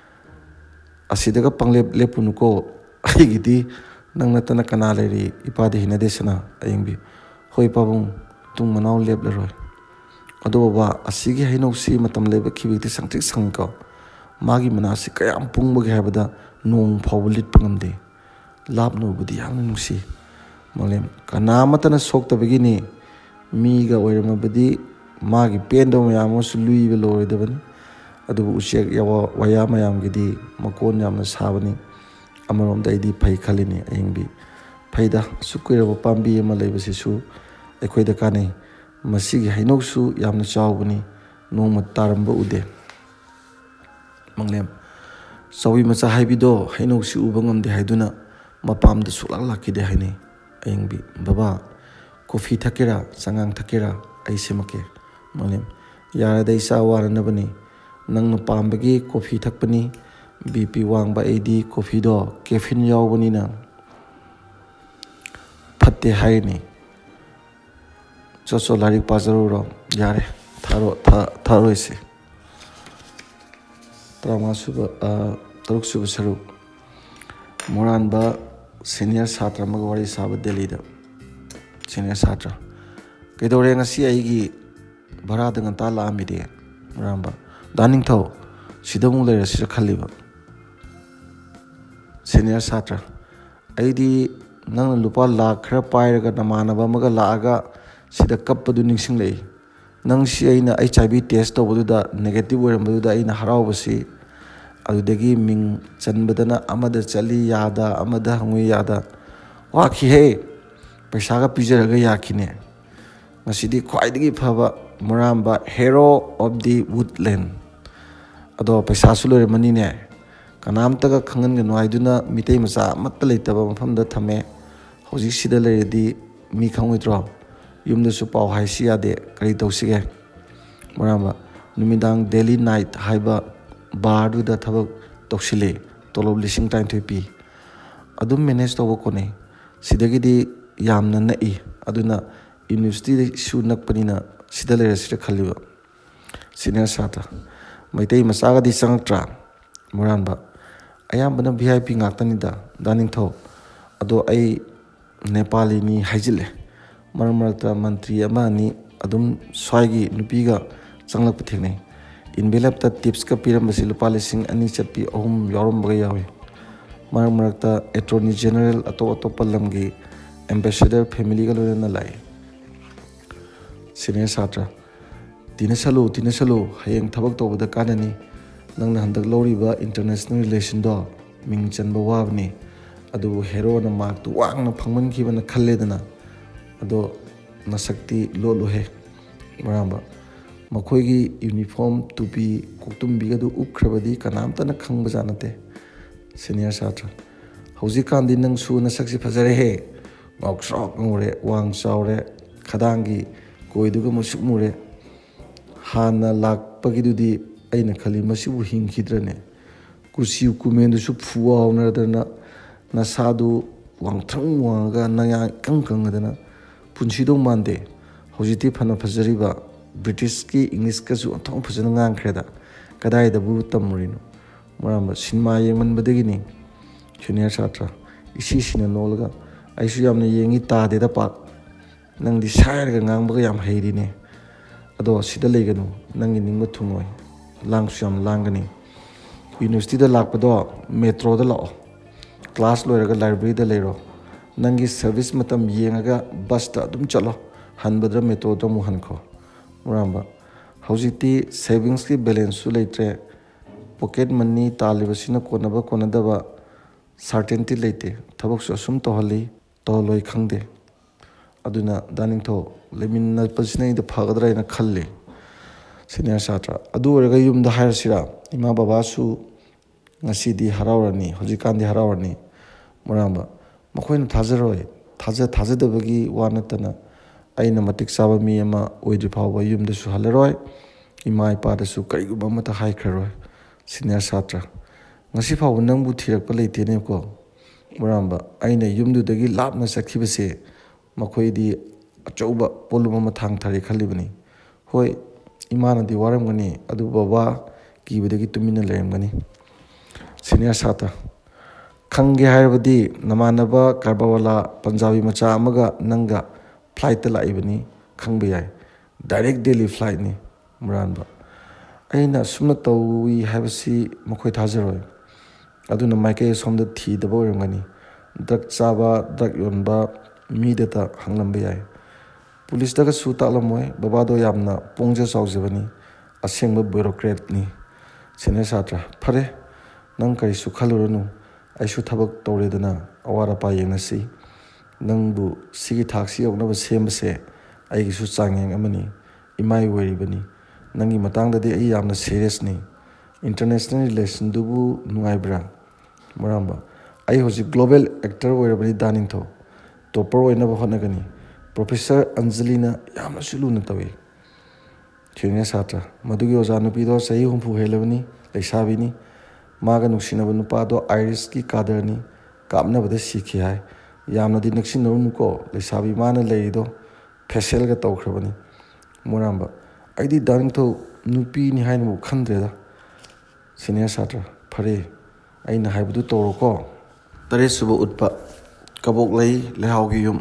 ꯑꯁꯤꯗꯒ ꯄꯪꯂꯦꯞ ꯂꯦꯞꯄꯨꯅꯨꯀꯣ ꯑꯩꯒꯤꯗꯤ ꯅꯪ ꯅꯠꯇꯅ ꯀꯅꯥ ꯂꯩꯔꯤ ꯏꯄꯥꯗꯤ ꯍꯩꯅꯗꯦꯁꯅ ꯑꯌꯤꯡꯕꯤ ꯍꯣꯏ ꯄꯥꯕꯨꯡ ꯃꯇꯨꯡ ꯃꯅꯥꯎ ꯂꯦꯞꯂꯔꯣꯏ ꯑꯗꯣ ꯕꯕꯥ ꯑꯁꯤꯒꯤ ꯍꯩꯅꯧꯁꯤ ꯃꯇꯝ ꯂꯩꯕꯈꯤꯕꯗꯤ ꯁꯪꯇ꯭ꯔꯤꯛ ꯁꯪꯉꯤꯀꯣ ꯃꯥꯒꯤ ꯃꯅꯥꯁꯤ ꯀꯌꯥꯝ ꯄꯨꯡꯕꯒꯦ ꯍꯥꯏꯕꯗ ꯅꯣꯡ ꯐꯥꯎꯕ ꯂꯤꯠꯄ ꯉꯝꯗꯦ ꯂꯥꯞꯅ ꯎꯕꯗꯤ ꯌꯥꯝꯅ ꯅꯨꯡꯁꯤ ꯃꯪꯂꯦꯝ ꯀꯅꯥꯃꯠꯇꯅ ꯁꯣꯛꯇꯕꯒꯤꯅꯤ ꯃꯤꯒ ꯑꯣꯏꯔꯝꯃꯕꯗꯤ ꯃꯥꯒꯤ ꯄꯦꯟꯗꯕ ꯃꯌꯥꯝ ꯑꯃꯁꯨ ꯂꯨꯏꯕ ꯂꯣꯏꯔꯣꯏꯗꯕꯅꯤ ꯑꯗꯨꯕꯨ ꯎꯆꯦꯛ ꯋꯥꯌꯥ ꯃꯌꯥꯝꯒꯤꯗꯤ ꯃꯀꯣꯟ ꯌꯥꯝꯅ ꯁꯥꯕꯅꯤ ꯑꯃꯔꯣꯝꯗ ꯑꯩꯗꯤ ꯐꯩ ꯈꯜꯂꯤꯅꯤ ꯑꯌꯤꯡꯕꯤ ꯐꯩꯗ ꯑꯁꯨꯛ ꯀꯨꯏꯔꯕ ꯄꯥꯝꯕꯤ ꯑꯃ ꯂꯩꯕꯁꯤꯁꯨ ꯑꯩꯈꯣꯏꯗ ꯀꯥꯟꯅꯩ ꯃꯁꯤꯒꯤ ꯍꯩꯅꯧꯁꯨ ꯌꯥꯝꯅ ꯆꯥꯎꯕꯅꯤ ꯅꯣꯡꯃ ꯇꯥꯔꯝꯕ ꯎꯗꯦ ꯃꯪꯂꯦꯝ ꯆꯥꯎꯕꯤ ꯃꯆꯥ ꯍꯥꯏꯕꯤꯗꯣ ꯍꯩꯅꯧꯁꯤ ꯎꯕ ꯉꯝꯗꯦ ꯍꯥꯏꯗꯨꯅ ꯃꯄꯥꯝꯗ ꯁꯨꯛꯂꯥꯛ ꯂꯥꯛꯈꯤꯗꯦ ꯍꯥꯏꯅꯩ ꯑꯌꯤꯡꯕꯤ ꯕꯕꯥ ꯀꯣꯐꯤ ꯊꯛꯀꯦꯔꯥ ꯆꯉꯥꯡ ꯊꯛꯀꯦꯔꯥ ꯑꯩ ꯁꯦꯝꯃꯛꯀꯦ ꯃꯪꯂꯦꯝ ꯌꯥꯔꯗ ꯏꯆꯥ ꯋꯥꯔꯅꯕꯅꯤ ꯅꯪꯅ ꯄꯥꯝꯕꯒꯤ ꯀꯣꯐꯤ ꯊꯛꯄꯅꯤ BP ꯋꯥꯡꯕ ꯑꯩꯗꯤ ꯀꯣꯐꯤꯗꯣ ꯀꯦꯐꯤꯟ ꯌꯥꯎꯕꯅꯤꯅ ꯐꯠꯇꯦ ꯍꯥꯏꯔꯤꯅꯤ ꯆꯣ ꯂꯥꯏꯔꯤꯛ ꯄꯥꯖꯔꯨꯔꯣ ꯌꯥꯔꯦ ꯊꯥꯔꯣꯏꯁꯤ 35 ꯁꯨꯕ ꯁꯔꯨꯛ ꯃꯣꯔꯥꯟꯕ ꯁꯦꯅꯤꯌꯔ ꯁꯥꯇ꯭ꯔ ꯑꯃꯒ ꯋꯥꯔꯤ ꯁꯥꯕ ꯗꯦꯜꯂꯤꯗ ꯁꯦꯅꯤꯌꯔ ꯁꯥꯇ꯭ꯔ ꯀꯩꯗꯧꯔꯦ ꯉꯁꯤ ꯑꯩꯒꯤ ꯚꯔꯥꯗ ꯉꯟꯇꯥ ꯂꯥꯛꯑꯝꯃꯤꯗꯤ ꯃꯣꯔꯥꯟꯕ ꯗꯥ ꯅꯤꯡꯊꯧ ꯁꯤꯗ ꯑꯃꯨꯛ ꯂꯩꯔꯁꯤꯔ ꯈꯜꯂꯤꯕ ꯁꯦꯅꯤꯌꯔ ꯁꯥꯇ꯭ꯔ ꯑꯩꯗꯤ ꯅꯪꯅ ꯂꯨꯄꯥ ꯂꯥꯛ ꯈꯔ ꯄꯥꯏꯔꯒ ꯅꯃꯥꯟꯅꯕ ꯑꯃꯒ ꯂꯥꯛꯑꯒ ꯁꯤꯗ ꯀꯞꯄꯗꯨ ꯅꯤꯡꯁꯤꯡꯂꯛꯏ ꯅꯪꯁꯤ ꯑꯩꯅ HIV ꯇꯦꯁ ꯇꯧꯕꯗꯨꯗ ꯅꯦꯒꯦꯇꯤꯚ ꯑꯣꯏꯔꯝꯕꯗꯨꯗ ꯑꯩꯅ ꯍꯔꯥꯎꯕꯁꯤ ꯑꯗꯨꯗꯒꯤ ꯃꯤꯡ ꯆꯟꯕꯗꯅ ꯑꯃꯗ ꯆꯠꯂꯤ ꯌꯥꯗ ꯑꯃꯗ ꯍꯪꯉꯨ ꯌꯥꯗ ꯋꯥꯈꯤꯍꯦ ꯄꯩꯁꯥꯒ ꯄꯤꯖꯔꯒ ꯌꯥꯈꯤꯅꯦ ꯉꯁꯤꯗꯤ ꯈ꯭ꯋꯥꯏꯗꯒꯤ ꯐꯕ ꯃꯣꯔꯥꯟꯕ ꯍꯦꯔꯣ ꯑꯣꯐ ꯗꯤ ꯋꯨꯗꯂꯦꯟ ꯑꯗꯣ ꯄꯩꯁꯥꯁꯨ ꯂꯣꯏꯔꯝꯃꯅꯤꯅꯦ ꯀꯅꯥꯝꯇꯒ ꯈꯪꯍꯟꯒꯅꯨ ꯍꯥꯏꯗꯨꯅ ꯃꯤꯇꯩ ꯃꯆꯥ ꯑꯃꯠꯇ ꯂꯩꯇꯕ ꯃꯐꯝꯗ ꯊꯝꯃꯦ ꯍꯧꯖꯤꯛ ꯁꯤꯗ ꯂꯩꯔꯗꯤ ꯃꯤ ꯈꯪꯉꯣꯏꯗ꯭ꯔꯣ ꯌꯨꯝꯗꯁꯨ ꯄꯥꯎ ꯍꯥꯏꯁꯤ ꯌꯥꯗꯦ ꯀꯔꯤ ꯇꯧꯁꯤꯒꯦ ꯃꯔꯝꯕ ꯅꯨꯃꯤꯗꯥꯡ ꯗꯦꯂꯤ ꯅꯥꯏꯠ ꯍꯥꯏꯕ ꯕꯥꯔꯗꯨꯗ ꯊꯕꯛ ꯇꯧꯁꯤꯜꯂꯦ ꯇꯣꯂꯣꯞ 9,900 ꯄꯤ ꯑꯗꯨꯝ ꯃꯦꯅꯦꯖ ꯇꯧꯕ ꯀꯣꯟꯅꯩ ꯁꯤꯗꯒꯤꯗꯤ ꯌꯥꯝꯅ ꯅꯛꯏ ꯑꯗꯨꯅ ꯌꯨꯅꯤꯚꯔꯁꯤꯇꯤꯁꯨ ꯅꯛꯄꯅꯤꯅ ꯁꯤꯗ ꯂꯩꯔꯁꯤꯔ ꯈꯜꯂꯤꯕ ꯁꯤꯅꯤꯌꯔ ꯁꯥꯇ꯭ꯔ ꯃꯩꯇꯩ ꯃꯆꯥꯒꯗꯤ ꯆꯪꯉꯛꯇ꯭ꯔꯥ ꯃꯨꯔꯥꯟꯕ ꯑꯌꯥꯝꯕꯅ VIP ꯉꯥꯛꯇꯅꯤꯗ ꯗꯥꯅꯤꯡꯊꯧ ꯑꯗꯣ ꯑꯩ ꯅꯦꯄꯥꯂꯤꯅꯤ ꯍꯥꯏꯖꯤꯜꯂꯦ ꯃꯔꯛ ꯃꯔꯛꯇ ꯃꯟꯇ꯭ꯔꯤ ꯑꯃ ꯑꯅꯤ ꯑꯗꯨꯝ ꯁ꯭ꯋꯥꯏꯒꯤ ꯅꯨꯄꯤꯒ ꯆꯪꯂꯛꯄ ꯊꯦꯡꯅꯩ ꯏꯟꯚꯦꯂꯞꯇ ꯇꯤꯞꯁꯀ ꯄꯤꯔꯝꯕꯁꯤ ꯂꯨꯄꯥ 2,000 ꯆꯠꯄꯤ 3 ꯌꯥꯎꯔꯝꯕꯒ ꯌꯥꯎꯏ ꯃꯔꯛ ꯃꯔꯛꯇ ꯑꯦꯇꯣꯔꯅꯤ ꯖꯦꯅꯔꯦꯜ ꯑꯇꯣꯞꯄ ꯂꯝꯒꯤ ꯑꯦꯝꯕꯦꯁꯦꯗꯔ ꯐꯦꯃꯤꯂꯤꯒ ꯂꯣꯏꯅꯅ ꯂꯥꯛꯏ ꯁꯤꯅꯤꯌꯔ ꯁꯥꯇ꯭ꯔ ꯇꯤꯟꯅꯁꯜꯂꯨ ꯍꯌꯦꯡ ꯊꯕꯛ ꯇꯧꯕꯗ ꯀꯥꯟꯅꯅꯤ ꯅꯪꯅ ꯍꯟꯗꯛ ꯂꯧꯔꯤꯕ ꯏꯟꯇꯔꯅꯦꯁꯅꯦꯜ ꯔꯤꯂꯦꯁꯟꯗꯣ ꯃꯤꯡ ꯆꯟꯕ ꯋꯥꯕꯅꯤ ꯑꯗꯨꯕꯨ ꯍꯦꯔꯣꯅ ꯃꯥꯔꯛꯇꯨ ꯋꯥꯡꯅ ꯐꯪꯃꯟꯈꯤꯕꯅ ꯈꯜꯂꯦꯗꯅ ꯑꯗꯣ ꯅꯁꯛꯇꯤ ꯂꯣꯠꯂꯨꯍꯦ ꯃꯔꯥꯝꯕ ꯃꯈꯣꯏꯒꯤ ꯌꯨꯅꯤꯐꯣꯔꯝ ꯇꯨꯄꯤ ꯀꯣꯛꯇꯨꯝꯕꯤꯒꯗꯨ ꯎꯞꯈ꯭ꯔꯕꯗꯤ ꯀꯅꯥꯝꯇꯅ ꯈꯪꯕꯖꯥꯠ ꯅꯠꯇꯦ ꯁꯤꯅꯤꯌꯔ ꯁꯥꯇ꯭ꯔ ꯍꯧꯖꯤꯛꯀꯥꯟꯗꯤ ꯅꯪꯁꯨ ꯅꯁꯛꯁꯤ ꯐꯖꯔꯦꯍꯦ ꯉꯥꯎꯁ꯭ꯔꯣꯛ ꯉꯧꯔꯦ ꯋꯥꯡ ꯆꯥꯎꯔꯦ ꯈꯗꯥꯡꯒꯤ ꯀꯣꯏꯗꯨꯒ ꯃꯨꯁꯨꯛ ꯃꯨꯔꯦ ꯍꯥꯟꯅ ꯂꯥꯛꯄꯒꯤꯗꯨꯗꯤ ꯑꯩꯅ ꯈꯜꯂꯤ ꯃꯁꯤꯕꯨ ꯍꯤꯡꯈꯤꯗ꯭ꯔꯅꯦ ꯀꯨꯆꯤ ꯀꯨꯃꯦꯟꯗꯨꯁꯨ ꯐꯨꯋꯥꯎꯅꯗꯅ ꯅꯁꯥꯗꯨ ꯋꯥꯡꯊ꯭ꯔꯪ ꯋꯥꯡꯉꯒ ꯅꯌꯥ ꯏꯀꯪ ꯀꯪꯉꯗꯅ ꯄꯨꯟꯁꯤꯗꯧ ꯃꯥꯟꯗꯦ ꯍꯧꯖꯤꯛꯇꯤ ꯐꯅ ꯐꯖꯔꯤꯕ ꯕ꯭ꯔꯤꯇꯤꯁꯀꯤ ꯏꯪꯂꯤꯁꯀꯁꯨ ꯑꯣꯟꯊꯣꯛ ꯐꯖꯅ ꯉꯥꯡꯈ꯭ꯔꯦꯗ ꯀꯗꯥꯏꯗꯕꯨ ꯇꯝꯃꯨꯔꯤꯅꯣ ꯃꯔꯝꯕ ꯁꯤꯅꯦꯃꯥ ꯌꯦꯡꯃꯟꯕꯗꯒꯤꯅꯤ ꯖꯨꯅꯤꯌꯔ ꯁꯥꯇ꯭ꯔ ꯏꯁꯤꯁꯤꯅ ꯅꯣꯜꯂꯒ ꯑꯩꯁꯨ ꯌꯥꯝꯅ ꯌꯦꯡꯉꯤ ꯇꯥꯗꯦꯗ ꯄꯥꯛ ꯅꯪꯗꯤ ꯁꯥꯏꯔꯒ ꯉꯥꯡꯕꯒ ꯌꯥꯝ ꯍꯩꯔꯤꯅꯦ ꯑꯗꯣ ꯁꯤꯗ ꯂꯩꯒꯅꯨ ꯅꯪꯒꯤ ꯅꯤꯡꯕ ꯊꯨꯡꯉꯣꯏ ꯂꯥꯡꯁꯨ ꯌꯥꯝ ꯂꯥꯡꯒꯅꯤ ꯌꯨꯅꯤꯚꯔꯁꯤꯇꯤꯗ ꯂꯥꯛꯄꯗꯣ ꯃꯦꯇ꯭ꯔꯣꯗ ꯂꯥꯛꯑꯣ ꯀ꯭ꯂꯥꯁ ꯂꯣꯏꯔꯒ ꯂꯥꯏꯕ꯭ꯔꯦꯔꯤꯗ ꯂꯩꯔꯣ ꯅꯪꯒꯤ ꯁꯔꯚꯤꯁ ꯃꯇꯝ ꯌꯦꯡꯉꯒ ꯕꯁꯇ ꯑꯗꯨꯝ ꯆꯠꯂꯣ ꯍꯟꯕꯗ ꯃꯦꯇ꯭ꯔꯣꯗ ꯑꯃꯨꯛ ꯍꯟꯈꯣ ꯃꯔꯝꯕ ꯍꯧꯖꯤꯛꯇꯤ ꯁꯦꯚꯤꯡꯁꯀꯤ ꯕꯦꯂꯦꯟꯁꯁꯨ ꯂꯩꯇ꯭ꯔꯦ ꯄꯣꯀꯦꯠ ꯃꯅꯤ ꯇꯥꯜꯂꯤꯕꯁꯤꯅ ꯀꯣꯟꯅꯕ ꯀꯣꯟꯅꯗꯕ ꯁꯥꯔꯇꯦꯟꯇꯤ ꯂꯩꯇꯦ ꯊꯕꯛꯁꯨ ꯑꯁꯨꯝ ꯇꯧꯍꯜꯂꯤ ꯇꯧꯍꯜꯂꯣꯏ ꯈꯪꯗꯦ ꯑꯗꯨꯅ ꯗꯥꯅꯤꯡꯊꯧ ꯂꯩꯃꯤꯟꯅꯕꯁꯤꯅ ꯑꯩꯗ ꯐꯒꯗ꯭ꯔꯥ ꯍꯥꯏꯅ ꯈꯜꯂꯤ ꯁꯤꯅꯤꯌꯔ ꯁꯥꯇ꯭ꯔ ꯑꯗꯨ ꯑꯣꯏꯔꯒ ꯌꯨꯝꯗ ꯍꯥꯏꯔꯁꯤꯔꯥ ꯏꯃꯥ ꯕꯕꯥꯁꯨ ꯉꯁꯤꯗꯤ ꯍꯔꯥꯎꯔꯅꯤ ꯍꯧꯖꯤꯛꯀꯥꯟꯗꯤ ꯍꯔꯥꯎꯔꯅꯤ ꯃꯔꯝꯕ ꯃꯈꯣꯏꯅ ꯊꯥꯖꯔꯣꯏ ꯊꯥꯖꯗꯕꯒꯤ ꯋꯥ ꯅꯠꯇꯅ ꯑꯩꯅ ꯃꯇꯤꯛ ꯆꯥꯕ ꯃꯤ ꯑꯃ ꯑꯣꯏꯗ꯭ꯔꯤ ꯐꯥꯎꯕ ꯌꯨꯝꯗꯁꯨ ꯍꯜꯂꯔꯣꯏ ꯏꯃꯥ ꯏꯄꯥꯗꯁꯨ ꯀꯔꯤꯒꯨꯝꯕ ꯑꯃꯠꯇ ꯍꯥꯏꯈ꯭ꯔꯔꯣꯏ ꯁꯤꯅꯤꯌꯔ ꯁꯥꯇ꯭ꯔ ꯉꯁꯤ ꯐꯥꯎꯕ ꯅꯪꯕꯨ ꯊꯤꯔꯛꯄ ꯂꯩꯇꯦꯅꯦꯀꯣ ꯃꯔꯝꯕ ꯑꯩꯅ ꯌꯨꯝꯗꯨꯗꯒꯤ ꯂꯥꯞꯅ ꯆꯠꯈꯤꯕꯁꯦ ꯃꯈꯣꯏꯗꯤ ꯑꯆꯧꯕ ꯄꯣꯠꯂꯨꯝ ꯑꯃ ꯊꯥꯡꯊꯔꯦ ꯈꯜꯂꯤꯕꯅꯤ ꯍꯣꯏ ꯏꯃꯥꯅꯗꯤ ꯋꯥꯔꯝꯒꯅꯤ ꯑꯗꯨ ꯕꯕꯥ ꯀꯤꯕꯗꯒꯤ ꯇꯨꯃꯤꯟꯅ ꯂꯩꯔꯝꯒꯅꯤ ꯁꯤꯅꯤꯌꯔ ꯁꯥꯇ꯭ꯔ ꯈꯪꯒꯦ ꯍꯥꯏꯔꯕꯗꯤ ꯅꯃꯥꯟꯅꯕ ꯀꯔꯕꯥꯋꯥꯂꯥ ꯄꯟꯖꯥꯕꯤ ꯃꯆꯥ ꯑꯃꯒ ꯅꯪꯒ ꯐ꯭ꯂꯥꯏꯠꯇ ꯂꯥꯛꯏꯕꯅꯤ ꯈꯪꯕ ꯌꯥꯏ ꯗꯥꯏꯔꯦꯛ ꯗꯦꯜꯂꯤ ꯐ꯭ꯂꯥꯏꯠꯅꯤ ꯃꯨꯔꯥꯟꯕ ꯑꯩꯅ ꯑꯁꯨꯝꯅ ꯇꯧꯏ ꯍꯥꯏꯕꯁꯤ ꯃꯈꯣꯏ ꯊꯥꯖꯔꯣꯏ ꯑꯗꯨꯅ ꯃꯥꯏꯀꯩ ꯑꯁꯣꯝꯗ ꯊꯤꯗꯕ ꯑꯣꯏꯔꯝꯒꯅꯤ ꯗ꯭ꯔꯛ ꯆꯥꯕ ꯗ꯭ꯔꯛ ꯌꯣꯟꯕ ꯃꯤꯗꯇ ꯍꯪꯂꯝꯕ ꯌꯥꯏ ꯄꯨꯂꯤꯁꯇꯒꯁꯨ ꯇꯥꯛꯂꯝꯃꯣꯏ ꯕꯕꯥꯗꯣ ꯌꯥꯝꯅ ꯄꯣꯡꯖ ꯆꯥꯎꯖꯕꯅꯤ ꯑꯁꯦꯡꯕ ꯕ꯭ꯌꯨꯔꯣꯀ꯭ꯔꯦꯠꯅꯤ ꯁꯤꯅꯤꯌꯔ ꯁꯥꯇ꯭ꯔ ꯐꯔꯦ ꯅꯪ ꯀꯔꯤꯁꯨ ꯈꯜꯂꯨꯔꯅꯨ ꯑꯩꯁꯨ ꯊꯕꯛ ꯇꯧꯔꯦꯗꯅ ꯑꯋꯥꯠ ꯑꯄꯥ ꯌꯦꯡꯅꯁꯤ ꯅꯪꯕꯨ ꯁꯤꯒꯤ ꯊꯥꯛꯁꯤ ꯌꯧꯅꯕ ꯁꯦꯝꯕꯁꯦ ꯑꯩꯒꯤꯁꯨ ꯆꯥꯡꯌꯦꯡ ꯑꯃꯅꯤ ꯏꯃꯥꯏ ꯑꯣꯏꯔꯤꯕꯅꯤ ꯅꯪꯒꯤ ꯃꯇꯥꯡꯗꯗꯤ ꯑꯩ ꯌꯥꯝꯅ ꯁꯦꯔꯤꯌꯁꯅꯤ ꯏꯟꯇꯔꯅꯦꯁꯅꯦꯜ ꯔꯤꯂꯦꯁꯟꯗꯨꯕꯨ ꯅꯨꯡꯉꯥꯏꯕ꯭ꯔꯥ ꯃꯔꯝꯕ ꯑꯩ ꯍꯧꯖꯤꯛ ꯒ꯭ꯂꯣꯕꯦꯜ ꯑꯦꯛꯇꯔ ꯑꯣꯏꯔꯕꯅꯤ ꯗꯥꯅꯤꯡꯊꯧ ꯇꯣꯞꯄꯔ ꯑꯣꯏꯅꯕ ꯍꯣꯠꯅꯒꯅꯤ ꯄ꯭ꯔꯣꯐꯦꯁꯔ ꯑꯟꯖꯂꯤꯅ ꯌꯥꯝꯅꯁꯨ ꯂꯨꯅ ꯇꯧꯏ ꯁꯤꯅꯤꯌꯔ ꯁꯥꯇ꯭ꯔ ꯃꯗꯨꯒꯤ ꯑꯣꯖꯥ ꯅꯨꯄꯤꯗꯣ ꯆꯍꯤ 60 ꯍꯦꯜꯂꯕꯅꯤ ꯂꯩꯁꯥꯕꯤꯅꯤ ꯃꯥꯒ ꯅꯨꯡꯁꯤꯅꯕ ꯅꯨꯄꯥꯗꯣ ꯑꯥꯏꯔꯤꯁꯀꯤ ꯀꯥꯗꯔꯅꯤ ꯀꯥꯞꯅꯕꯗ ꯁꯤꯈꯤ ꯍꯥꯏ ꯌꯥꯝꯅꯗꯤ ꯅꯛꯁꯤꯟꯅꯔꯨꯅꯨꯀꯣ ꯂꯩꯁꯥꯕꯤ ꯃꯥꯅ ꯂꯩꯔꯤꯗꯣ ꯐꯦꯁꯦꯜꯒ ꯇꯧꯈ꯭ꯔꯕꯅꯤ ꯃꯣꯔꯥꯝꯕ ꯑꯩꯗꯤ ꯗꯥꯅꯤꯡꯊꯧ ꯅꯨꯄꯤꯅꯤ ꯍꯥꯏꯅꯕꯨ ꯈꯟꯗ꯭ꯔꯦꯗ ꯁꯤꯅꯤꯌꯔ ꯁꯥꯇ꯭ꯔ ꯐꯔꯦ ꯑꯩꯅ ꯍꯥꯏꯕꯗꯨ ꯇꯧꯔꯣꯀꯣ 3ꯁꯨꯕ ꯎꯠꯄ ꯀꯕꯣꯛꯂꯩ ꯂꯩꯍꯥꯎꯒꯤ ꯌꯨꯝ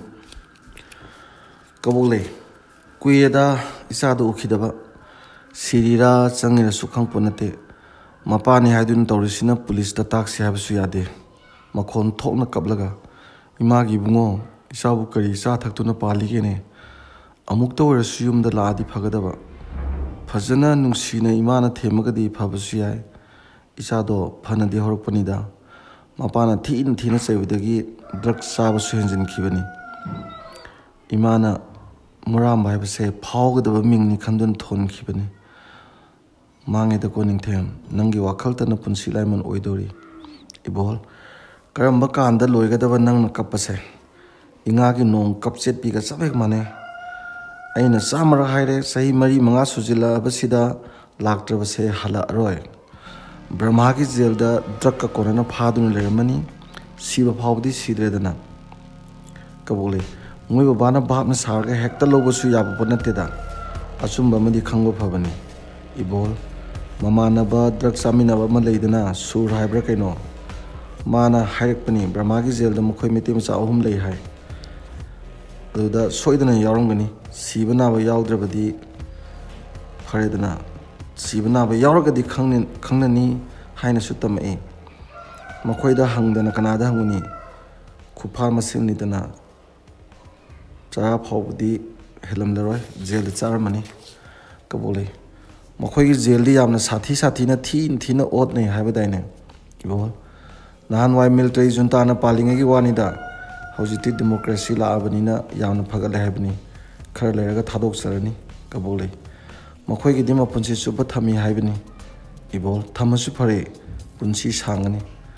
ꯀꯕꯣꯛꯂꯩ ꯀꯨꯏꯔꯦꯗ ꯏꯆꯥꯗꯣ ꯎꯈꯤꯗꯕ ꯁꯤꯔꯤꯔꯥ ꯆꯪꯉꯤꯔꯁꯨ ꯈꯪꯄꯣꯠ ꯅꯠꯇꯦ ꯃꯄꯥꯅꯤ ꯍꯥꯏꯗꯨꯅ ꯇꯧꯔꯤꯁꯤꯅ ꯄꯨꯂꯤꯁꯇ ꯇꯥꯛꯁꯤ ꯍꯥꯏꯕꯁꯨ ꯌꯥꯗꯦ ꯃꯈꯣꯟ ꯊꯣꯛꯅ ꯀꯞꯂꯒ ꯏꯃꯥꯒꯤ ꯏꯕꯨꯡꯉꯣ ꯏꯆꯥꯕꯨ ꯀꯔꯤ ꯆꯥ ꯊꯛꯇꯨꯅ ꯄꯥꯜꯂꯤꯒꯦꯅꯦ ꯑꯃꯨꯛꯇ ꯑꯣꯏꯔꯁꯨ ꯌꯨꯝꯗ ꯂꯥꯛꯑꯗꯤ ꯐꯒꯗꯕ ꯐꯖꯅ ꯅꯨꯡꯁꯤꯅ ꯏꯃꯥꯅ ꯊꯦꯝꯃꯒꯗꯤ ꯐꯕꯁꯨ ꯌꯥꯏ ꯏꯆꯥꯗꯣ ꯐꯅꯗꯤ ꯍꯧꯔꯛꯄꯅꯤꯗ ꯃꯄꯥꯅ ꯊꯤꯅ ꯆꯩꯕꯗꯒꯤ ꯗ꯭ꯔꯒ ꯆꯥꯕꯁꯨ ꯍꯦꯟꯖꯤꯟꯈꯤꯕꯅꯤ ꯏꯃꯥꯅ ꯃꯨꯔꯥꯝꯕ ꯍꯥꯏꯕꯁꯦ ꯐꯥꯎꯒꯗꯕ ꯃꯤꯡꯅꯤ ꯈꯟꯗꯨꯅ ꯊꯣꯟꯈꯤꯕꯅꯤ ꯃꯥꯡꯉꯦꯗꯀꯣ ꯅꯤꯡꯊꯦꯝ ꯅꯪꯒꯤ ꯋꯥꯈꯜꯇꯅ ꯄꯨꯟꯁꯤ ꯂꯥꯏꯃꯟ ꯑꯣꯏꯗꯣꯔꯤ ꯏꯕꯣꯜ ꯀꯔꯝꯕ ꯀꯥꯟꯗ ꯂꯣꯏꯒꯗꯕ ꯅꯪꯅ ꯀꯞꯄꯁꯦ ꯏꯉꯥꯒꯤ ꯅꯣꯡ ꯀꯞꯆꯦꯠꯄꯤꯒ ꯆꯞ ꯍꯦꯛ ꯃꯥꯟꯅꯩ ꯑꯩꯅ ꯆꯥꯝꯃꯔꯛ ꯍꯥꯏꯔꯦ ꯆꯍꯤ 4-5 ꯁꯨꯖꯤꯜꯂꯛꯑꯕꯁꯤꯗ ꯂꯥꯛꯇ꯭ꯔꯕꯁꯦ ꯍꯜꯂꯛꯑꯔꯣꯏ ꯕ꯭ꯔꯍ꯭ꯃꯥꯒꯤ ꯖꯦꯜꯗ ꯗ꯭ꯔꯒꯀ ꯀꯣꯟꯅꯅ ꯐꯥꯗꯨꯅ ꯂꯩꯔꯝꯃꯅꯤ ꯁꯤꯕ ꯐꯥꯎꯕꯗꯤ ꯁꯤꯗ꯭ꯔꯦꯗꯅ ꯀꯕꯣꯛꯂꯦ ꯃꯣꯏ ꯕꯕꯥꯅ ꯚꯥꯞꯅ ꯁꯥꯔꯒ ꯍꯦꯛꯇ ꯂꯧꯕꯁꯨ ꯌꯥꯕ ꯄꯣꯠ ꯅꯠꯇꯦꯗ ꯑꯆꯨꯝꯕ ꯑꯃꯗꯤ ꯈꯪꯕ ꯐꯕꯅꯤ ꯏꯕꯣꯜ ꯃꯃꯥꯟꯅꯕ ꯗ꯭ꯔꯒ ꯆꯥꯃꯤꯟꯅꯕ ꯑꯃ ꯂꯩꯗꯅ ꯁꯨꯔ ꯍꯥꯏꯕ꯭ꯔꯥ ꯀꯩꯅꯣ ꯃꯥꯅ ꯍꯥꯏꯔꯛꯄꯅꯤ ꯕ꯭ꯔꯍ꯭ꯃꯥꯒꯤ ꯖꯦꯜꯗ ꯃꯈꯣꯏ ꯃꯩꯇꯩ ꯃꯆꯥ 3 ꯂꯩ ꯍꯥꯏ ꯑꯗꯨꯗ ꯁꯣꯏꯗꯅ ꯌꯥꯎꯔꯝꯒꯅꯤ ꯁꯤꯕ ꯅꯥꯕ ꯌꯥꯎꯗ꯭ꯔꯕꯗꯤ ꯐꯔꯦꯗꯅ ꯁꯤꯕ ꯅꯥꯕ ꯌꯥꯎꯔꯒꯗꯤ ꯈꯪꯅꯅꯤ ꯍꯥꯏꯅꯁꯨ ꯇꯝꯃꯛꯏ ꯃꯈꯣꯏꯗ ꯍꯪꯗꯅ ꯀꯅꯥꯗ ꯍꯪꯒꯅꯤ ꯈꯨꯐꯥ ꯃꯁꯦꯜꯅꯤꯗꯅ ꯆꯔꯥ ꯐꯥꯎꯕꯗꯤ ꯍꯦꯜꯂꯝꯂꯔꯣꯏ ꯖꯦꯜꯗ ꯆꯥꯔꯝꯃꯅꯤ ꯀꯕꯣꯛꯂꯩ ꯃꯈꯣꯏꯒꯤ ꯖꯦꯜꯗꯤ ꯌꯥꯝꯅ ꯁꯥꯊꯤꯅ ꯊꯤꯅ ꯑꯣꯠꯅꯩ ꯍꯥꯏꯕꯗꯥꯏꯅꯦ ꯏꯕꯣꯜ ꯅꯍꯥꯟꯋꯥꯏ ꯃꯤꯂꯤꯇꯔꯤ ꯖꯨꯟꯇꯥꯅ ꯄꯥꯜꯂꯤꯉꯩꯒꯤ ꯋꯥꯅꯤꯗ ꯍꯧꯖꯤꯛꯇꯤ ꯗꯦꯃꯣꯀ꯭ꯔꯦꯁꯤ ꯂꯥꯛꯑꯕꯅꯤꯅ ꯌꯥꯝꯅ ꯐꯒꯠꯂꯦ ꯍꯥꯏꯕꯅꯤ खर लेरगा थादोक्चरनी कबोले मखोइगिदि मपुन्सि चुप्पा थमी हाइबनी इबोल थमसु फरे पुन्सि सांगनी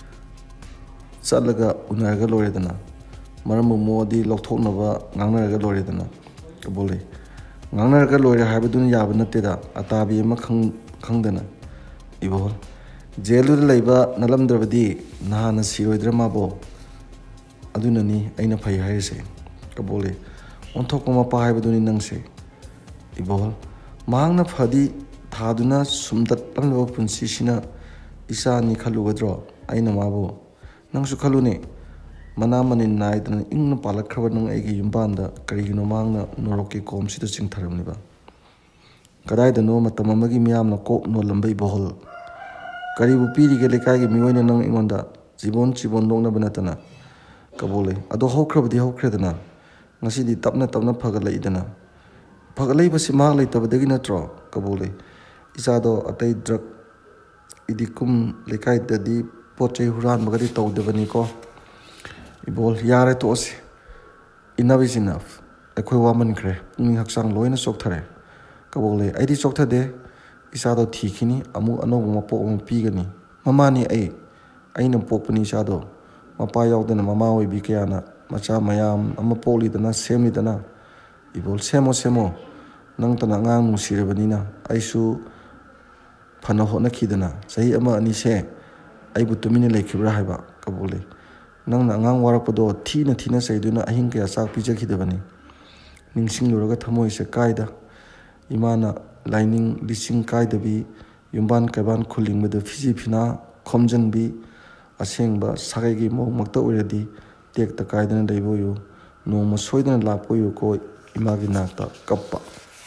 चलगा उनरगा लोरेदना मरम मोदी लौथोकनबा ngangnarga loredana कबोले ngangnarga लोरे हाइबदुन याब नतेदा अताबी अमा खंगदना इबोल जेलुद लैबा नलमद्रबदी नहाना सिरोइद्र माबो अदुननी अइना फै हाइसे कबोले ओंथोक मपा हाइबदुनी नंगसे इबोल मांगना फदी थादुना सुमदतलबा पुन्सिसिना इसानी खलुगद्रो अइना माबो नंगसु खलुने मना मनि नाइदना इंगना पालखरबा नंग एगी युम्बांदा करिगिनो मांगना नोरोकी कोमसिदा चिंगथरमनिबा कदाइदनो मतम अमगी मियामना कोक नोलंबा इबोल करीबु पीरिगे लेकाइगे मिओइना नंग इंगोंदा जीवन लोंगनबा नतना कबोले अदो होख्रबदी होख्रेदना ngasi di tapna phagalai basi mak lai tabadagi natro kabole isado atai drug idikum lekai dadi pochai huran magari tawdabani ko ibol yare to ose enough is enough akhoi waman khre pungni haksang loina sokthare kabole aidi sokthade isado thikini amu anobu mapo mu pigani mamani aina pokpani isado mapa yaudana mama oi bi kayana macha mayam ama poli dana semni dana ibol semo nang tana ngang musirabanina aisu phana hona khidana sahi ama ani se aibu tumini lekhibra haiba kabole nang na ngang warakpado thina saiduna ahing kya sak pijakhidabani ningsing luraga thamoi se kaida imana lining lising kaidabi yumban kaiban khulingmada fiji phina khomjanbi asengba sagaigi mo makta uredi tek ta kaidana leiboyu noma soidana lapoyu ko imagi nakta kappa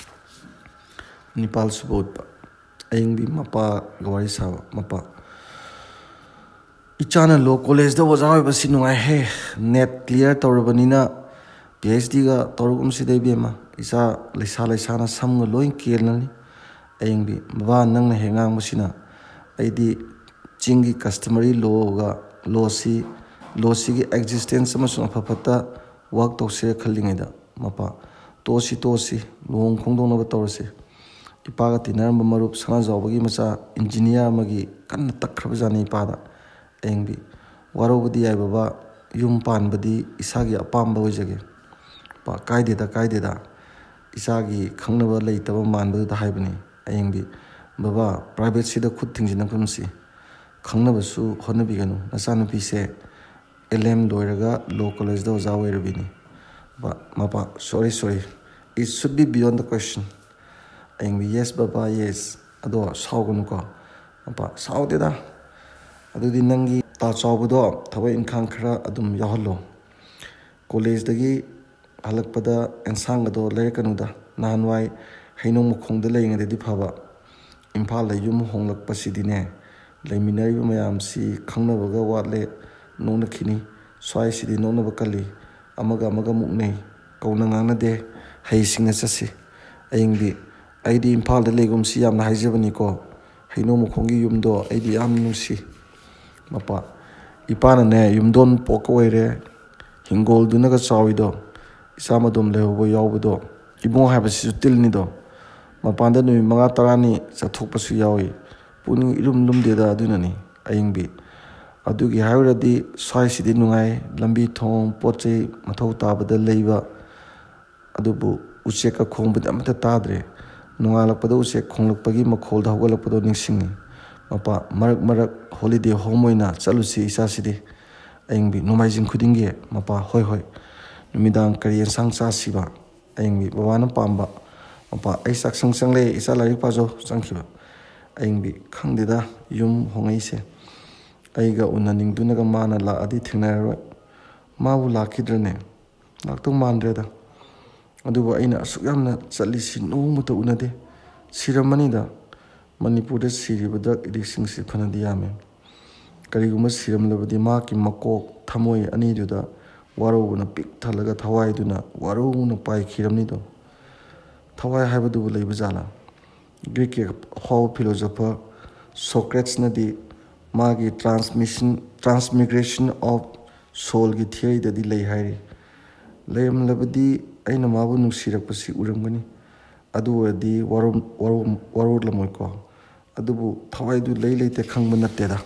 Nepal subotpa ayingbi mapa gawari sawa mapa ichana lo college da wajawi basi nungai he net clear tawrabanina PhD ga tawrugum sidai bema isa leisa na samga loin kelnani ayingbi baba nangna hengang musina aidi chingi customary law ga losi gi existence amasung afafata work tawse khallingaida mapa tosi long khongdong na tawrase ipaga tinaramba marup sana jawbagi macha engineer magi kanna takhrabajani ipada engbi warobudi ai baba yum panbadi isagi apamba wajage pa kaideda isagi khangnaba leitaba manbadu da haibani engbi baba private sida khud thingjina kumsi khangnaba su honabi ganu nasanu pise LM loiraga law college da jawe rabini ba mapa sorry it should be beyond the question aying yes baba yes ado saugunu ko apa saudeda adu di nangi ta chawbudo thabai inkhang khara adum yahallo college dagi halakpada ensang ado leikanuda nanwai heinong mukhongda leinga de phaba imphal la yum honglak pasidine leiminari mayam si khangnabaga watle nongna khini swai sidi nongna bakali amaga muknei kauna ngana de heisingna chasi ayingbi aidi imphal da legum si yamna haijabani ko heino mukhongi yumdo aidi yam nusi mapa ipana ne yumdon pokoire hingol dunaga chawido isamadom lehobo yawbudo ibong habasi tilni do mapanda nui manga tarani chathokpasu yawi puning ilum deda adunani ayingbi adugi hairadi swai sidi nungai lambi thong poche mathau tabada leiba adubu ucek ka khongbada amata tadre nongalakpada ucek khonglakpagi makhol da hogalakpado ningsingi mapa marak holiday home oina chalusi isa sidi aingbi nomaijing khudingi mapa hoi numidang kari ensang cha siba aingbi bawana pamba mapa ai sak sang le isa lari pajo changkhiba aingbi khangdeda yum hongaise aiga unaning dunaga mana la adi thingnaroi mabu lakhidrane lakto mandreda aduba aina asuk yamna chali si nomuta unade siramani da manipur da siribada idising si phanadi yame kariguma siram labadi ma ki makok thamoi ani duda waro na pik thalaga thawai duna waro na pai khiramni do thawai haibadu leiba jala greek ke how philosopher Socrates na di magi transmigration of soul gi theory da di lei hairi leim labadi aina mabu nusirak pasi uramgani adu di waro lamoy ko adubu thawai du lei te khangba natte da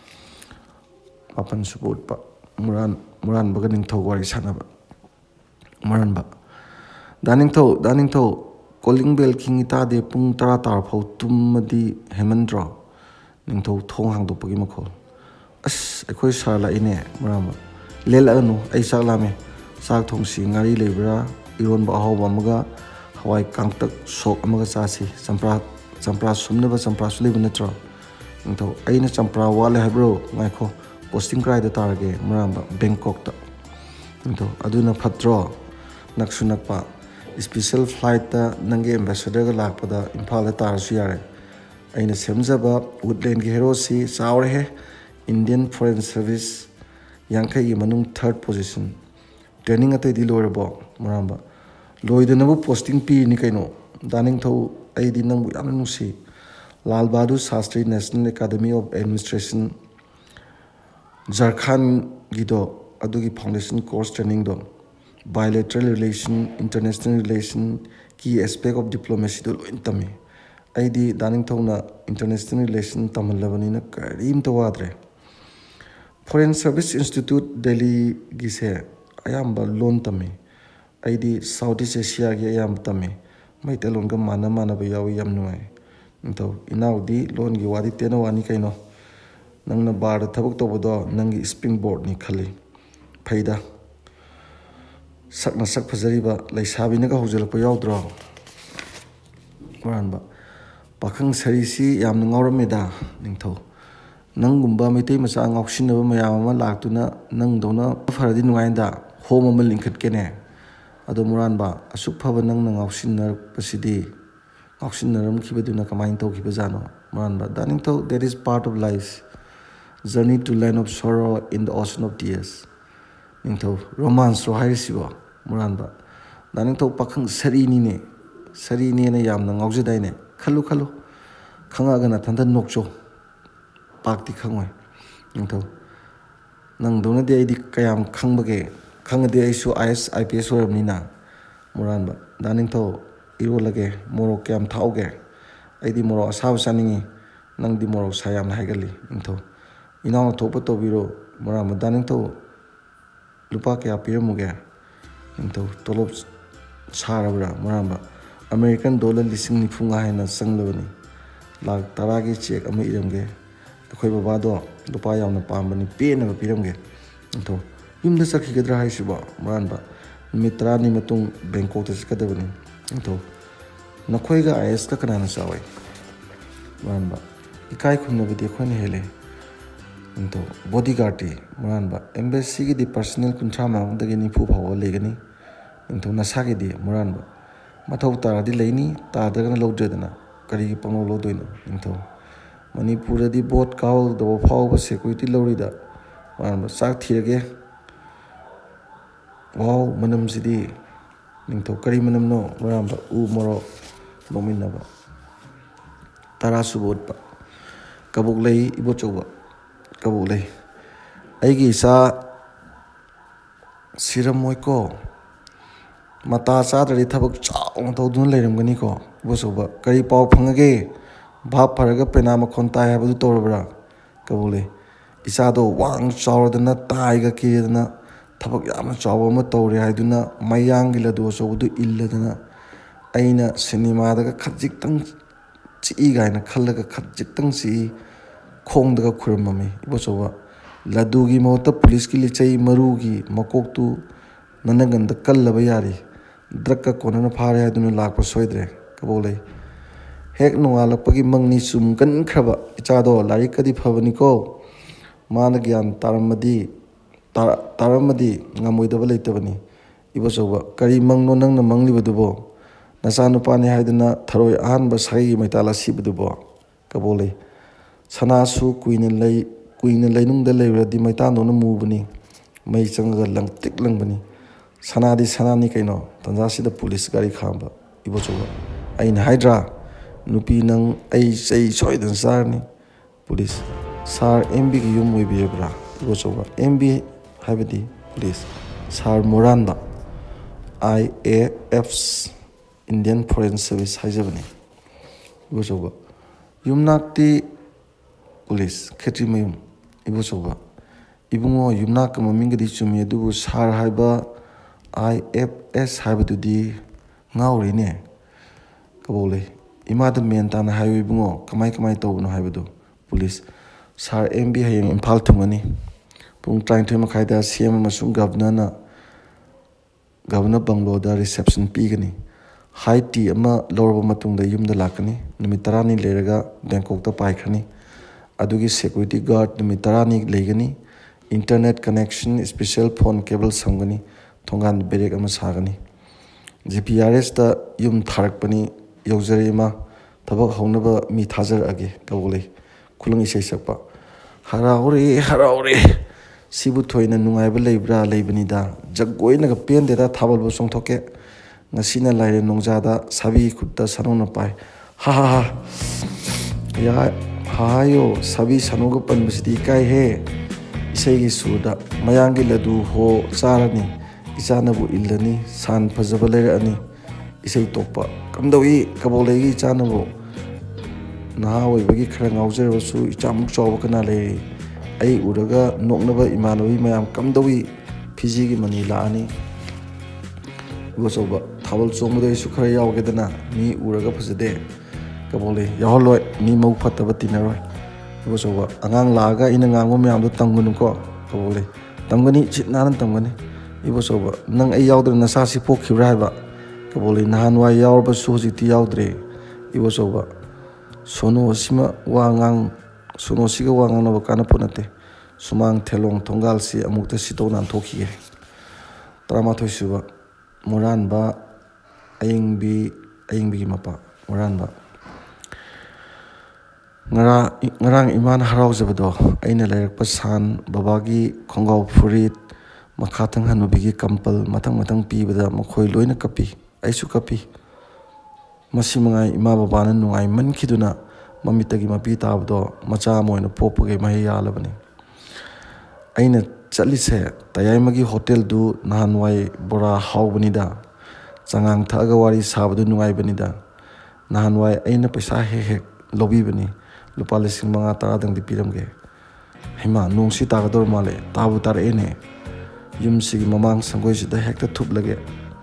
apan support pa muran baganing tho wari sanaba muran ba daning tho calling bell king ita de pung tara tar phau tumadi hemandra ning tho thong hang do pagi makhol as ekhoi sala ine muran ba lel anu ai saklame sak thong si ngari lebra iron ba hawa maga hawai kangtak sok amaga chasi champra sumnaba champra suleba natra ning tho aina champra wale habro ngaikho posting cry da targe muramba Bangkok ta to aduna phatro naksunakpa special flight ta nange ambassador ga lakpada imphal da tar su yare aina semjaba woodland ge hero si saure he Indian Foreign Service yankai gi manung third position training atai di lorabo muramba loidanabu posting pi ni kaino daning tho ai di nang yamna nusi Lal Bahadur Shastri National Academy of Administration Jharkhand gido adugi foundation course training do bilateral relation international relation key aspect of diplomacy do intami aidi daning thona international relation tamalabani na karim tawadre Foreign Service Institute Delhi gise ayamba loan tami aidi Southeast Asia gi ayamba tami maitalon ga mana ba yawi yam nuai into inaudi loan gi wadi tena wani kaino nangna bar thabuk tobodo nangi springboard ni khali phaida sakna sak phajariba leisabi naga hojelpa yaudro waranba pakhang sarisi yamna ngaurameda ningtho nangumba mitei macha ngausinaba mayam ama laktuna nangdona faradi nuainda home ama linkhat kene ado muranba asuk phaba nangna ngausinnar pasidi ngausinnaram khibaduna kamain to khibajano muranba daningtho that is part of life journey to land of sorrow in the ocean of tears ningtho romance ro hairisibo muranba daningtho pakhang sarini ne yamna ngaujadai ne khalu khanga gana thanda nokcho pakti khangoi ningtho nang dona de idi kayam khangbage khangade aisu IPS oramni na muranba daningtho irolage moro kyam thauge aidi moro asaw saningi nang di moro sayam na haigali ningtho inaw thopa to biro muranba daningtho lupa kya piramuge ningtho tolob sarabra muranba American dollar lising ni funga haina sanglabani lak taragi check ama iramge akhoi baba do lupa yamna pambani pena ba piramge ningtho yumda sakhigadra haisiba muranba mitra ni matung Bangkok ta sikadabani ningtho nakhoi ga IS ka kana sawai muranba ikai khumnabadi khone hele ningtho bodyguard muranba embassy gi di personal kuntra ma dagi ni phu phaw legani ningtho nasagi di muranba mathau taradi leini ta dagana lodredana kari gi panglo lodoina ningtho Manipur di boat kawl do phaw ba security lorida muranba sak thirage wow manam sidi ningtho kari manam no muranba u moro nominaba tarasubot pa kabuk lei ibo choba kabuk lei aigi sa siramoy ko mata sadari thabak chaung to dun leiram gani ko ibo choba kari paw phangage bhap pharaga penama khontai habadu torabra kabuk lei isa do wang chawdana taiga kidana thabak yamna chawa ma tore haiduna mayang gila do so du illadana ꯑꯩꯅ ꯁꯤꯅꯦꯃꯥꯗꯒ ꯈꯖꯤꯛꯇꯪ ꯆꯤꯛꯏ ꯀꯥꯏꯅ ꯈꯜꯂꯒ ꯈꯖꯤꯛꯇꯪ ꯆꯤꯛꯏ ꯈꯣꯡꯗꯒ ꯈꯨꯔꯨꯝꯃꯝꯃꯤ ꯏꯕꯣꯆꯧꯕ ꯂꯗꯨꯒꯤ ꯃꯍꯨꯠꯇ ꯄꯨꯂꯤꯁꯀꯤ ꯂꯤꯆꯩ ꯃꯔꯨꯒꯤ ꯃꯀꯣꯛꯇꯨ ꯅꯅꯒꯟꯗ ꯀꯜꯂꯕ ꯌꯥꯔꯤ ꯗ꯭ꯔꯛꯀ ꯀꯣꯟꯅꯅ ꯐꯥꯔꯦ ꯍꯥꯏꯗꯨꯅ ꯂꯥꯛꯄ ꯁꯣꯏꯗ꯭ꯔꯦ ꯀꯕꯣꯛꯂꯩ ꯍꯦꯛ ꯅꯣꯡꯉꯥꯜꯂꯛꯄꯒꯤ ꯃꯪꯅꯤ ꯆꯨꯝꯒꯟꯈ꯭ꯔꯕ ꯏꯆꯥꯗꯣ ꯂꯥꯏꯔꯤꯛꯀꯗꯤ ꯐꯕꯅꯤꯀꯣ ꯃꯥꯅ ꯒ꯭ꯌꯥꯟ ꯇꯥꯔꯝꯃꯗꯤ ꯉꯝꯃꯣꯏꯗꯕ ꯂꯩꯇꯕꯅꯤ ꯏꯕꯣꯆꯧꯕ ꯀꯔꯤ ꯃꯪꯅꯣ ꯅꯪꯅ ꯃꯪꯂꯤꯕꯗꯨꯕꯣ ꯅꯆꯥꯅꯨꯄꯥꯅꯤ ꯍꯥꯏꯗꯨꯅ ꯊꯔꯣꯏ ꯑꯍꯥꯟꯕ ꯁꯥꯒꯩꯒꯤ ꯃꯩꯇꯥꯜ ꯑꯁꯤꯕꯗꯨꯕꯣ ꯀꯕꯣꯛꯂꯩ ꯁꯅꯥꯁꯨ ꯀꯨꯏꯅ ꯂꯩꯅꯨꯡꯗ ꯂꯩꯔꯨꯔꯗꯤ ꯃꯩꯇꯥꯟꯗꯧꯅ ꯃꯨꯕꯅꯤ ꯃꯩ ꯆꯪꯉꯒ ꯂꯪꯇꯤꯛ ꯂꯪꯕꯅꯤ ꯁꯅꯥꯗꯤ ꯁꯅꯥꯅꯤ ꯀꯩꯅꯣ ꯇꯟꯖꯥꯁꯤꯗ ꯄꯨꯂꯤꯁ ꯒꯥꯔꯤ ꯈꯥꯝꯕ ꯏꯕꯣꯆꯧꯕ ꯑꯩꯅ ꯍꯥꯏꯗ꯭ꯔꯥ ꯅꯨꯄꯤ ꯅꯪ ꯑꯩ ꯆꯩ ꯁꯣꯏꯗꯅ ꯆꯥꯔꯅꯤ ꯄꯨꯂꯤꯁ ꯁꯥꯔ ꯑꯦꯝꯕꯤꯒꯤ ꯌꯨꯝ ꯑꯣꯏꯕꯤꯔꯕ꯭ꯔꯥ ꯏꯕꯣꯆꯧꯕ ꯑꯦꯝꯕꯤ ꯍꯥꯏꯕꯗꯤ ꯄꯨꯂꯤꯁ ꯁꯥꯔ ꯃꯣꯔꯥꯟꯕ IAFs ꯏꯟꯗꯤꯌꯟ ꯐꯣꯔꯦꯟ ꯁꯥꯔꯚꯤꯁ ꯍꯥꯏꯖꯕꯅꯤ ꯏꯕꯣꯆꯧꯕ ꯌꯨꯝꯅꯥꯛꯇꯤ ꯄꯨꯂꯤꯁ ꯈꯦꯇ꯭ꯔꯤꯃꯌꯨꯝ ꯏꯕꯣꯆꯧꯕ ꯏꯕꯨꯡꯉꯣ ꯌꯨꯝꯅꯥꯛꯀ ꯃꯃꯤꯡꯒꯗꯤ ꯆꯨꯝꯃꯤ ꯑꯗꯨꯕꯨ ꯁꯥꯔ ꯍꯥꯏꯕ IFS ꯍꯥꯏꯕꯗꯨꯗꯤ ꯉꯥꯎꯔꯤꯅꯦ ꯀꯕꯣꯛꯂꯩ ꯏꯃꯥꯗ ꯃꯦꯟ ꯇꯥꯅ ꯍꯥꯏꯌꯨ ꯏꯕꯨꯡꯉꯣ ꯀꯃꯥꯏ ꯇꯧꯕꯅꯣ ꯍꯥꯏꯕꯗꯨ ꯄꯨꯂꯤꯁ ꯁꯥꯔ ꯑꯦꯝꯕꯤ ꯍꯌꯦꯡ ꯏꯝꯐꯥꯜ ꯊꯨꯡꯒꯅꯤ ꯄꯨꯡ 12:30 CM ꯑꯃꯁꯨꯡ ꯒꯚꯔꯅꯔ ꯕꯪꯒ꯭ꯂꯣꯗ ꯔꯤꯁꯦꯞꯁꯟ ꯄꯤꯒꯅꯤ ꯍꯥꯏ ꯇꯤ ꯑꯃ ꯂꯧꯔꯕ ꯃꯇꯨꯡꯗ ꯌꯨꯝꯗ ꯂꯥꯛꯀꯅꯤ ꯅꯨꯃꯤꯠ 10ꯅꯤ ꯂꯩꯔꯒ ꯕꯦꯡꯀꯣꯛꯇ ꯄꯥꯏꯈ꯭ꯔꯅꯤ ꯑꯗꯨꯒꯤ ꯁꯦꯀ꯭ꯌꯨꯔꯤꯇꯤ ꯒꯥꯔꯗ ꯅꯨꯃꯤꯠ 10ꯅꯤ ꯂꯩꯒꯅꯤ internet connection special phone cable ꯁꯝꯒꯅꯤ ꯊꯣꯡꯒꯥꯟꯗ ꯕꯦꯔꯦꯛ ꯑꯃ ꯁꯥꯒꯅꯤ GPRSꯇ ꯌꯨꯝ ꯊꯥꯔꯛꯄꯅꯤ ꯌꯧꯖꯔꯦ ꯏꯃꯥ ꯊꯕꯛ ꯍꯧꯅꯕ ꯃꯤ ꯊꯥꯖꯔꯛꯑꯒꯦ ꯀꯕꯣꯛꯂꯩ ꯈꯨꯂꯪ ꯏꯁꯩ ꯁꯛꯄ ꯍꯔꯥꯎꯔꯦ ꯁꯤꯕꯨ ꯊꯣꯏꯅ ꯅꯨꯡꯉꯥꯏꯕ ꯂꯩꯕ꯭ꯔꯥ ꯂꯩꯕꯅꯤꯗ ꯖꯒꯣꯏꯅꯒ ꯄꯦꯟꯗꯦꯗ ꯊꯥꯕꯜꯕꯨ ꯆꯣꯡꯊꯣꯛꯀꯦ ꯉꯁꯤꯅ ꯂꯥꯏꯔꯦꯟ ꯅꯣꯡꯖꯥꯗ ꯁꯥꯕꯤ ꯈꯨꯠꯇ ꯁꯅꯧꯅ ꯄꯥꯏ ꯍꯥꯌꯣ ꯁꯥꯕꯤ ꯁꯅꯧꯒ ꯄꯟꯕꯁꯤꯗꯤ ꯏꯀꯥꯏꯍꯦ ꯏꯁꯩꯒꯤ ꯁꯨꯔꯗ ꯃꯌꯥꯡꯒꯤ ꯂꯗꯨ ꯍꯣ ꯆꯥꯔꯅꯤ ꯏꯆꯥꯅꯕꯨ ꯏꯜꯂꯅꯤ ꯁꯥꯟ ꯐꯖꯕ ꯂꯩꯔꯛꯑꯅꯤ ꯏꯁꯩ ꯇꯣꯛꯄ ꯀꯝꯗꯧꯏ ꯀꯕꯣꯛꯂꯩꯒꯤ ꯏꯆꯥꯅꯕꯨ ꯅꯍꯥ ꯑꯣꯏꯕꯒꯤ ꯈꯔ ꯉꯥꯎꯖꯔꯕꯁꯨ ꯏꯆꯥꯃꯨꯛ ꯆꯥꯎꯕ ꯀꯅꯥ ꯂꯩꯔꯤ ꯑꯩ ꯎꯔꯒ ꯅꯣꯛꯅꯕ ꯏꯃꯥꯟꯅꯕꯤ ꯃꯌꯥꯝ ꯀꯝꯗꯧꯏ ꯐꯤꯖꯤꯒꯤ ꯃꯅꯤ ꯂꯥꯛꯑꯅꯤ ꯏꯕꯣꯆꯧꯕ ꯊꯥꯕꯜ ꯆꯣꯡꯕꯗ ꯑꯩꯁꯨ ꯈꯔ ꯌꯥꯎꯒꯦꯗꯅ ꯃꯤ ꯎꯔꯒ ꯐꯖꯗꯦ ꯀꯕꯣꯛꯂꯩ ꯌꯥꯎꯍꯜꯂꯣꯏ ꯃꯤ ꯃꯕꯨꯛ ꯐꯠꯇꯕ ꯇꯤꯟꯅꯔꯣꯏ ꯏꯕꯣꯆꯧꯕ ꯑꯉꯥꯡ ꯂꯥꯛꯑꯒ ꯑꯩꯅ ꯉꯥꯡꯕ ꯃꯌꯥꯝꯗꯣ ꯇꯝꯒꯅꯨꯀꯣ ꯀꯕꯣꯛꯂꯩ ꯇꯝꯒꯅꯤ ꯁꯤꯠ ꯅꯥꯟꯅ ꯇꯝꯒꯅꯤ ꯏꯕꯣꯆꯧꯕ ꯅꯪ ꯑꯩ ꯌꯥꯎꯗ꯭ꯔꯦ ꯅꯆꯥꯁꯤ ꯄꯣꯛꯈꯤꯕ꯭ꯔꯥ ꯍꯥꯏꯕ ꯀꯕꯣꯛꯂꯩ ꯅꯍꯥꯟꯋꯥꯏ ꯌꯥꯎꯔꯕꯁꯨ ꯍꯧꯖꯤꯛꯇꯤ ꯌꯥꯎꯗ꯭ꯔꯦ ꯏꯕꯣꯆꯧꯕ ꯁꯣꯅꯣꯁꯤꯒ ꯋꯥ ꯉꯥꯡꯅꯕ ꯀꯥꯟꯅꯄꯣꯠ ꯅꯠꯇꯦ ꯁꯨꯃꯥꯡ ꯊꯦꯂꯣꯡ ꯊꯣꯡꯒꯥꯜꯁꯤ ꯑꯃꯨꯛꯇ ꯁꯤꯠꯇꯣꯛ ꯅꯥꯟꯊꯣꯛꯈꯤꯒꯦ 11ꯁꯨꯕ ꯃꯣꯔꯥꯟꯕ ꯑꯌꯤꯡꯕꯤꯒꯤ ꯃꯄꯥ ꯃꯣꯔꯥꯟꯕ ꯉꯔꯥꯡ ꯏꯃꯥꯅ ꯍꯔꯥꯎꯖꯕꯗꯣ ꯑꯩꯅ ꯂꯩꯔꯛꯄ ꯁꯥꯟ ꯕꯕꯥꯒꯤ ꯈꯣꯡꯒ꯭ꯔꯥꯎ ꯐꯨꯔꯤꯠ ꯃꯈꯥꯊꯪ ꯍꯟꯅꯨꯕꯤꯒꯤ ꯀꯝꯄꯜ ꯃꯊꯪ ꯄꯤꯕꯗ ꯃꯈꯣꯏ ꯂꯣꯏꯅ ꯀꯞꯄꯤ ꯑꯩꯁꯨ ꯀꯞꯄꯤ ꯃꯁꯤ ꯃꯉꯥꯏ ꯏꯃꯥ ꯕꯕꯥꯅ ꯅꯨꯡꯉꯥꯏꯃꯟꯈꯤꯗꯨꯅ ꯃꯃꯤꯠꯇꯒꯤ ꯃꯄꯤ ꯇꯥꯕꯗꯣ ꯃꯆꯥ ꯑꯃ ꯑꯣꯏꯅ ꯄꯣꯛꯄꯒꯤ ꯃꯍꯩ ꯌꯥꯜꯂꯕꯅꯤ ꯑꯩꯅ ꯆꯠꯂꯤꯁꯦ ꯇꯌꯥꯏꯃꯒꯤ ꯍꯣꯇꯦꯜꯗꯨ ꯅꯍꯥꯟꯋꯥꯏ ꯕꯣꯔꯥ ꯍꯥꯎꯕꯅꯤꯗ ꯆꯉꯥꯡ ꯊꯛꯑꯒ ꯋꯥꯔꯤ ꯁꯥꯕꯗꯨ ꯅꯨꯡꯉꯥꯏꯕꯅꯤꯗ ꯅꯍꯥꯟꯋꯥꯏ ꯑꯩꯅ ꯄꯩꯁꯥ ꯍꯦꯛ ಲೋಬಿಬನಿ ಲುಪಾ 5,000-10,000ದಂಗದಿ ಪಿರಮ್ಗೆ ಹಿಮಾ ನೋಂಸಿ ತಾಗದೋರ್ ಮಾಲೆ ತಾವು ತಾರಏನೆ ꯌꯨꯝꯁꯤꯒꯤ ꯃꯃꯥꯡ ꯁꯪꯒꯣꯏꯁꯤꯗ ꯍꯦꯛꯇ ꯊꯨꯞꯂꯒꯦ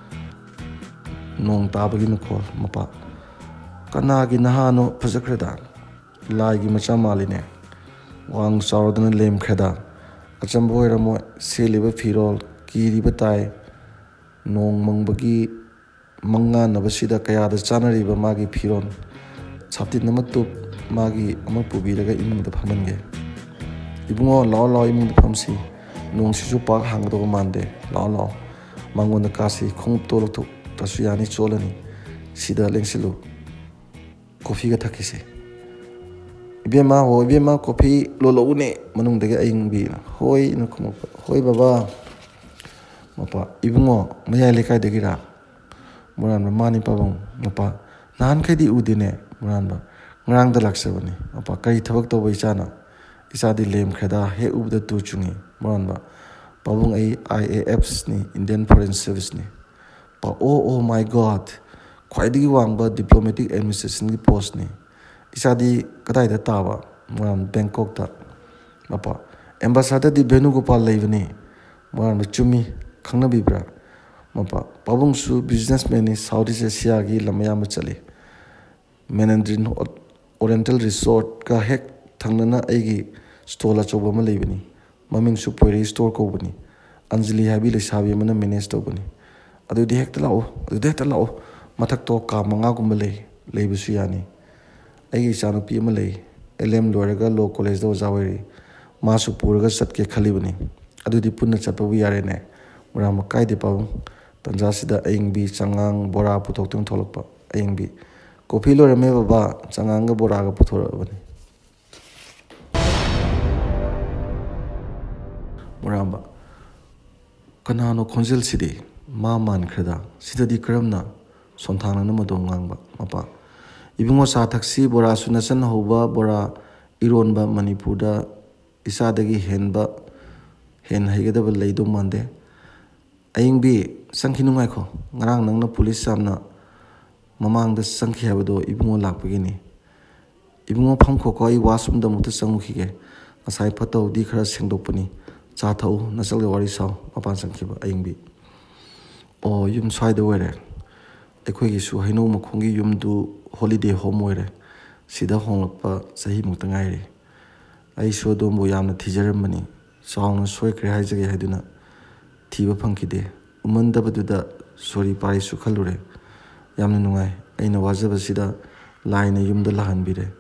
ꯅꯣꯡ ꯇꯥꯕꯒꯤ ꯃꯈꯣꯜ ꯃꯄꯥ ꯀꯅꯥꯒꯤ ꯅꯍꯥꯅꯣ ꯐꯖꯈ꯭ꯔꯦꯗ ꯂꯥꯏꯒꯤ ꯃꯆꯥ ꯃꯥꯜꯂꯤꯅꯦ ꯋꯥꯡ ꯆꯥꯎꯔꯗꯅ ꯂꯦꯝꯈ꯭ꯔꯦꯗ ꯑꯆꯝꯕ ꯑꯣꯏꯔꯝꯃꯣꯏ ꯁꯦꯠꯂꯤꯕ ꯐꯤꯔꯣꯜ ꯀꯤꯔꯤꯕ ꯇꯥꯏ ꯅꯣꯡ ꯃꯪꯕꯒꯤ ꯃꯪꯉꯥꯟꯅꯕꯁꯤꯗ ꯀꯌꯥꯗ ꯆꯥꯅꯔꯤꯕ ꯃꯥꯒꯤ ꯐꯤꯔꯣꯜ ꯁꯥꯇꯤꯟ ꯑꯃ ꯇꯨꯞ ꯃꯥꯒꯤ ꯑꯃ ꯄꯨꯕꯤꯔꯒ ꯏꯃꯨꯡꯗ ꯐꯝꯍꯟꯒꯦ ꯏꯕꯨꯡꯉꯣ ꯂꯥꯛꯑꯣ ꯏꯃꯨꯡꯗ ꯐꯝꯁꯤ ꯅꯣꯡꯁꯤꯁꯨ ꯄꯥꯛ ꯍꯥꯡꯒꯗꯧꯕ ꯃꯥꯟꯗꯦ ꯂꯥꯛꯑꯣ ꯃꯉꯣꯟꯗ ꯀꯥꯁꯤ ꯈꯣꯡꯎꯞꯇꯣ ꯂꯧꯊꯣꯛꯇ꯭ꯔꯁꯨ ꯌꯥꯅꯤ ꯆꯣꯠꯂꯅꯤ ꯁꯤꯗ ꯂꯦꯡꯁꯤꯜꯂꯨ ꯀꯣꯐꯤꯒ ꯊꯛꯈꯤꯁꯤ 이베마 이베마 커피 롤로우네 මනුꯡꯗꯒꯤ ꯑꯌꯤꯡꯕꯤꯅ ꯍꯣꯏꯅ ꯈꯨꯝꯃꯛꯄ ꯍꯣꯏ ꯕꯕꯥ ꯃꯄꯥ ꯏꯕꯨꯡꯉꯣ ꯃꯌꯥꯏ ꯂꯩꯀꯥꯏꯗꯒꯤꯔꯥ ꯃꯣꯔꯥꯟꯕ ꯃꯥꯅꯤ ꯄꯥꯕꯨꯡ ꯃꯄꯥ ꯅꯍꯥꯟꯈꯩꯗꯤ ꯎꯗꯦꯅꯦ ꯃꯣꯔꯥꯟꯕ ꯉꯔꯥꯡꯗ ꯂꯥꯛꯆꯕꯅꯤ ꯃꯄꯥ ꯀꯔꯤ ꯊꯕꯛ ꯇꯧꯕ ꯏꯆꯥꯅ ꯏꯆꯥꯗꯤ ꯂꯦꯝꯈ꯭ꯔꯦꯗ ꯍꯦꯛ ꯎꯕꯗ ꯇꯨ ꯆꯨꯡꯉꯤ ꯃꯣꯔꯥꯟꯕ ꯄꯥꯕꯨꯡ ꯑꯩ IAFsꯅꯤ ꯏꯟꯗꯤꯌꯟ ꯐꯣꯔꯦꯟ ꯁꯥꯔꯚꯤꯁꯅꯤ ꯄꯥ ꯑꯣ ꯃꯥꯏ ꯒꯣꯗ ꯈ꯭ꯋꯥꯏꯗꯒꯤ ꯋꯥꯡꯕ ꯗꯤꯄ꯭ꯂꯣꯃꯦꯇꯤꯛ ꯑꯦꯗꯃꯤꯅꯤꯁꯇ꯭ꯔꯦꯁꯟꯒꯤ ꯄꯣꯁꯅꯤ ꯏꯆꯥꯗꯤ ꯀꯗꯥꯏꯗ ꯇꯥꯕ ꯃꯣꯔꯥꯟ ꯕꯦꯡꯀꯣꯛꯇ ꯃꯄꯥ ꯑꯦꯝꯕꯥꯁꯥꯗꯔꯗꯤ ꯚꯦꯅꯨꯒꯣꯄꯥꯜ ꯂꯩꯕꯅꯤ ꯃꯣꯔꯥꯟꯕ ꯆꯨꯝꯃꯤ ꯈꯪꯅꯕꯤꯕ꯭ꯔꯥ ꯃꯄꯥ ꯄꯥꯕꯨꯡꯁꯨ ꯕꯤꯖꯤꯅꯦꯁꯃꯦꯟꯅꯤ ꯁꯥꯎꯠ ꯏꯁ ꯑꯦꯁꯤꯌꯥꯒꯤ ꯂꯝ ꯑꯌꯥꯝꯕ ꯆꯠꯂꯤ ꯃꯦꯅꯦꯟꯗ꯭ꯔꯤꯟ ꯑꯣꯔꯤꯌꯦꯟꯇꯦꯜ ꯔꯤꯁꯣꯔꯠꯀ ꯍꯦꯛ ꯊꯪꯅꯅ ꯑꯩꯒꯤ ꯁ꯭ꯇꯣꯜ ꯑꯆꯧꯕ ꯑꯃ ꯂꯩꯕꯅꯤ ꯃꯃꯤꯡꯁꯨ ꯄꯣꯏꯔꯩ ꯁ꯭ꯇꯣꯔ ꯀꯧꯕꯅꯤ ꯑꯟꯖꯂꯤ ꯍꯥꯏꯕꯤ ꯂꯩꯁꯥꯕꯤ ꯑꯃꯅ ꯃꯦꯅꯦꯖ ꯇꯧꯕꯅꯤ ꯑꯗꯨꯗꯤ ꯍꯦꯛꯇ ꯂꯥꯛꯑꯣ ꯃꯊꯛꯇꯣ ꯀꯥ 5ꯒꯨꯝꯕ ꯂꯩꯕꯁꯨ ꯌꯥꯅꯤ ꯑꯩꯒꯤ ꯏꯆꯥꯅꯨꯄꯤ ꯑꯃ ꯂꯩ LM ꯂꯣꯏꯔꯒ ꯂꯣ ꯀꯣꯂꯦꯖꯇ ꯑꯣꯖꯥ ꯑꯣꯏꯔꯤ ꯃꯥꯁꯨ ꯄꯨꯔꯒ ꯆꯠꯀꯦ ꯈꯜꯂꯤꯕꯅꯤ ꯑꯗꯨꯗꯤ ꯄꯨꯟꯅ ꯆꯠꯄꯕꯨ ꯌꯥꯔꯦꯅꯦ ꯃꯨꯔꯥꯝꯕ ꯀꯥꯏꯗꯦ ꯄꯥꯕꯨꯡ ꯇꯟꯖꯥꯁꯤꯗ ꯑꯌꯤꯡꯕꯤ ꯆꯉꯥꯡ ꯕꯣꯔꯥ ꯄꯨꯊꯣꯛꯇꯨꯅ ꯊꯣꯛꯂꯛꯄ ꯑꯌꯤꯡꯕꯤ ꯀꯣꯐꯤ ꯂꯣꯏꯔꯝꯃꯦ ꯕꯕꯥ ꯆꯉꯥꯡꯒ ꯕꯣꯔꯥꯒ ꯄꯨꯊꯣꯔꯛꯑꯕꯅꯤ ꯃꯨꯔꯥꯝꯕ ꯀꯅꯥꯅꯣ ꯈꯣꯟꯖꯦꯜꯁꯤꯗꯤ ꯃꯥ ꯃꯥꯟꯈ꯭ꯔꯦꯗ ꯁꯤꯗꯗꯤ ꯀꯔꯝꯅ ꯁꯣꯟꯊꯥꯡꯅꯅ ꯃꯗꯣ ꯉꯥꯡꯕ ꯃꯄꯥ 이붕어 사탁시 보라 수나선 호바 보라 이론바 머니푸르다 이사다기 헨바 헨 하이게다바 레이도 만데 아잉비 상키 누가이코 ngarang nangna police samna mamangda sangki habado ibungo lakpagini ibungo phamko ko I wasum da muta sangukige asai phato di khara sengdokpani cha thau nasal ga wari saw mapan sangkiba aingbi o yum swaida were ꯑꯩꯈꯣꯏꯒꯤ ꯁꯨ ꯍꯩꯅꯧ ꯃꯈꯣꯡꯒꯤ ꯌꯨꯝꯗꯨ holiday home ꯑꯣꯏꯔꯦ ꯁꯤꯗ ꯍꯣꯡꯂꯛꯄ ꯆꯍꯤꯃꯨꯛꯇ ꯉꯥꯏꯔꯤ ꯑꯩꯁꯨ ꯑꯗꯣꯝꯕꯨ ꯌꯥꯝꯅ ꯊꯤꯖꯔꯝꯕꯅꯤ ꯆꯥꯎꯅ ꯁꯣꯏꯈ꯭ꯔꯦ ꯍꯥꯏꯖꯒꯦ ꯍꯥꯏꯗꯨꯅ ꯊꯤꯕ ꯐꯪꯈꯤꯗꯦ ꯎꯃꯟꯗꯕꯗꯨꯗ ꯁꯣꯔꯤ ꯄꯥꯔꯤꯁꯨ ꯈꯜꯂꯨꯔꯦ ꯌꯥꯝꯅ ꯅꯨꯡꯉꯥꯏ ꯑꯩꯅ ꯋꯥꯖꯕꯁꯤꯗ ꯂꯥꯏꯅ ꯌꯨꯝꯗ ꯂꯥꯛꯍꯟꯕꯤꯔꯦ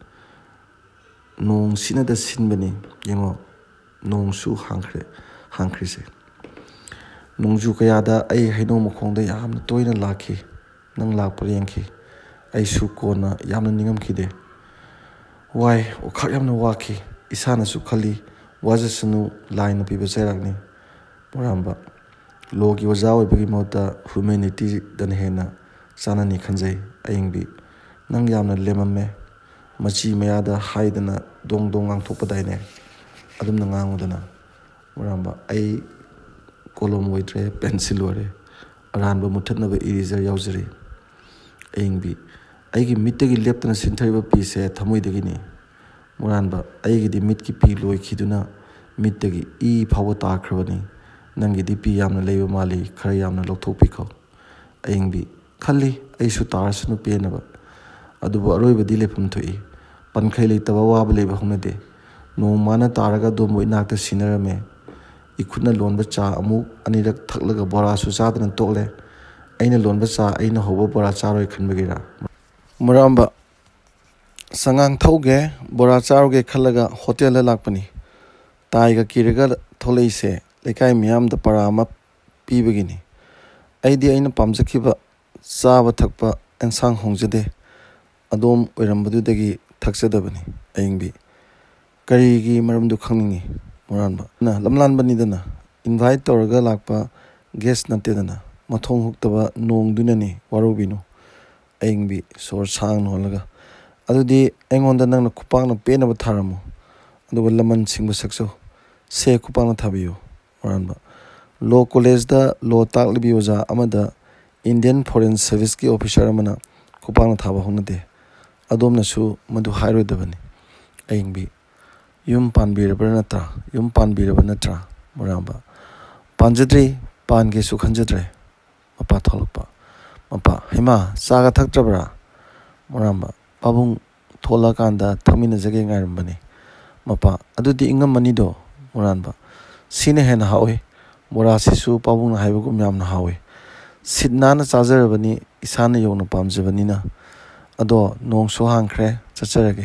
ꯅꯣꯡ ꯁꯤꯅꯗ ꯁꯤꯟꯕꯅꯤ ꯌꯦꯡꯉꯣ ꯅꯣꯡꯁꯨ ꯍꯥꯡꯈ꯭ꯔꯤꯁꯦ ꯅꯣꯡꯖꯨ ꯀꯌꯥꯗ ꯑꯩ ꯍꯩꯅꯧ ꯃꯈꯣꯡꯗ ꯌꯥꯝꯅ ꯇꯣꯏꯅ ꯂꯥꯛꯈꯤ ꯅꯪ ꯂꯥꯛꯄ ꯌꯦꯡꯈꯤ ꯑꯩꯁꯨ ꯀꯣꯟꯅ ꯌꯥꯝꯅ ꯅꯤꯡꯉꯝꯈꯤꯗꯦ ꯋꯥꯏ ꯋꯥꯈꯛ ꯌꯥꯝꯅ ꯋꯥꯈꯤ ꯏꯁꯥꯅꯁꯨ ꯈꯜꯂꯤ ꯋꯥꯖꯁꯅꯨ ꯂꯥꯏꯅ ꯄꯤꯕ ꯆꯩꯔꯥꯛꯅꯤ ꯃꯨꯔꯥꯝꯕ ꯂꯣꯒꯤ ꯑꯣꯖꯥ ꯑꯣꯏꯕꯒꯤ ꯃꯍꯨꯠꯇ ꯍ꯭ꯌꯨꯃꯦꯅꯤꯇꯤꯗꯅ ꯍꯦꯟꯅ ꯆꯥꯅꯅꯤ ꯈꯟꯖꯩ ꯑꯌꯤꯡꯕꯤ ꯅꯪ ꯌꯥꯝꯅ ꯂꯦꯝꯃꯝꯃꯦ ꯃꯆꯤ ꯃꯌꯥꯗ ꯍꯥꯏꯗꯅ ꯗꯣꯡ ꯗꯣꯡ ꯉꯥꯡꯊꯣꯛꯄꯗꯥꯏꯅꯦ ꯑꯗꯨꯝꯅ ꯉꯥꯡꯉꯨꯗꯅ ꯃꯨꯔꯥꯝꯕ ꯑꯩ ꯀꯣꯂꯣꯝ ꯑꯣꯏꯗ꯭ꯔꯦ ꯄꯦꯟꯁꯤꯜ ꯑꯣꯏꯔꯦ ꯑꯔꯥꯟꯕ ꯃꯨꯠꯊꯠꯅꯕ ꯏꯔꯤꯖꯔ ꯌꯥꯎꯖꯔꯤ ꯑꯌꯤꯡꯕꯤ ꯑꯩꯒꯤ ꯃꯤꯠꯇꯒꯤ ꯂꯦꯞꯇꯅ ꯁꯤꯟꯊꯔꯤꯕ ꯄꯤꯁꯦ ꯊꯃꯣꯏꯗꯒꯤꯅꯤ ꯃꯨꯔꯥꯟꯕ ꯑꯩꯒꯤꯗꯤ ꯃꯤꯠꯀꯤ ꯄꯤ ꯂꯣꯏꯈꯤꯗꯨꯅ ꯃꯤꯠꯇꯒꯤ ꯏ ꯐꯥꯎꯕ ꯇꯥꯈ꯭ꯔꯕꯅꯤ ꯅꯪꯒꯤꯗꯤ ꯄꯤ ꯌꯥꯝꯅ ꯂꯩꯕ ꯃꯥꯜꯂꯤ ꯈꯔ ꯌꯥꯝꯅ ꯂꯧꯊꯣꯛꯄꯤꯈꯣ ꯑꯌꯤꯡꯕꯤ ꯈꯜꯂꯤ ꯑꯩꯁꯨ ꯇꯥꯔꯁꯅꯨ ꯄꯦꯟꯅꯕ ꯑꯗꯨꯕꯨ ꯑꯔꯣꯏꯕꯗꯤ ꯂꯩꯐꯝ ꯊꯣꯛꯏ ꯄꯟꯈꯩ ꯂꯩꯇꯕ ꯋꯥꯕ ꯂꯩꯕ ꯍꯧꯅꯗꯦ ꯅꯣꯡꯃꯅ ꯇꯥꯔꯒ ꯑꯗꯣꯝꯕꯨ ꯏꯅꯥꯛꯇ ꯁꯤꯟꯅꯔꯝꯃꯦ 이쿠나 론바 차 아무 아니락 탁라가 보라수 자드는 똑래 아이나 론바 차 아이나 호보 보라 차로이 큰በ기라 무람바 상강 타우게 보라 차로게 칼라가 호텔에 락पनी ताइगा किरगा थोलेसे लेकाय मियाम द परामा पीबगिनी आइदी आइना पामजखिबा चाबा थकपा एंसांग होंजदे अदोम ओइरमबदुदगी थक्सदबनी आइंगबी करीगी मरमदु खंगनी मुरानबा ना लमलानबनीदना इनवाइट तौरगा लाकपा गेस्ट नतेदना मथोंग हुक्तबा नोंगदुननी वारोबिनु आइंगबी सोर सांग नोलगा अदुदी एंगोंदा नंगना खुपांगना पेनबा थारमु अदुगा लमन सिंगबा सक्सो से खुपांगना थाबियो मुरानबा लो कॉलेज दा लो ताकलिबी ओजा अमदा इंडियन फॉरेन सर्विस की ऑफिसर अमना खुपांगना थाबा होनदे अदोमनसु मदु हाइरोदबनी आइंगबी यूम पानबीरबा नत्रा मुरांबा पांजद्री पानगे सुखंजद्रे मपा थोलपा मपा हिमा सागा थक्त्रबरा मुरांबा पाबुंग थोला कांदा थमिन जगे ngairambani मपा अदुदी इंगम मनिदो मुरांबा सिने हेन हावे मोरा सिसु पाबुंग हाइबगुम यामना हावे सिदनाना चाजरबनी इसाना योना पामजबनीना अदो नोंसो हांख्रे चचरगे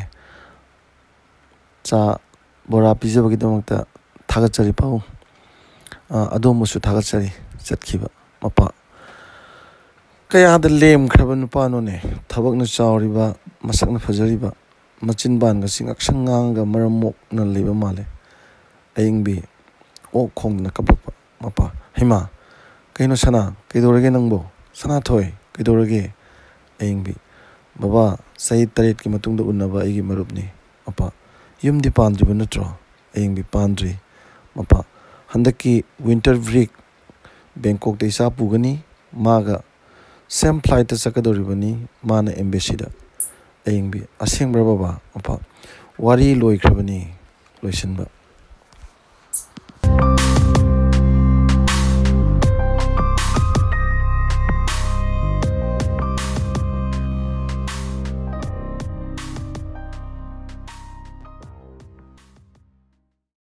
चा बोरा पिजबगीदमक्ता थागचरी पाऊ अदोमसु थागचरी चतखिबा मपा कयाद लेमख्रबा नुपानोने थबकना चावरिबा मसकना फजरिबा मचिनबानगा सिंगक्षंगांगा मरमोकना लेबा माले आइंगबी ओ खोंगना कपकपा मपा हिमा कइनो सना कइदोरगे नंगबो सना थोय कइदोरगे आइंगबी बाबा सही तरेत की मतुंगदा उन्नबा आइगी मरुपनी मपा यूमदी पांद्रिबा नत्रो आइंगबी पांद्री मपा हंदकी विंटर ब्रेक बैंकॉक दे इसा पुगनी मागा सेम फ्लाइट चकदोरिबनी माना एम्बेसीदा आइंगबी असेंब्रा बाबा मपा वारी लोइख्रबनी लोइसनबा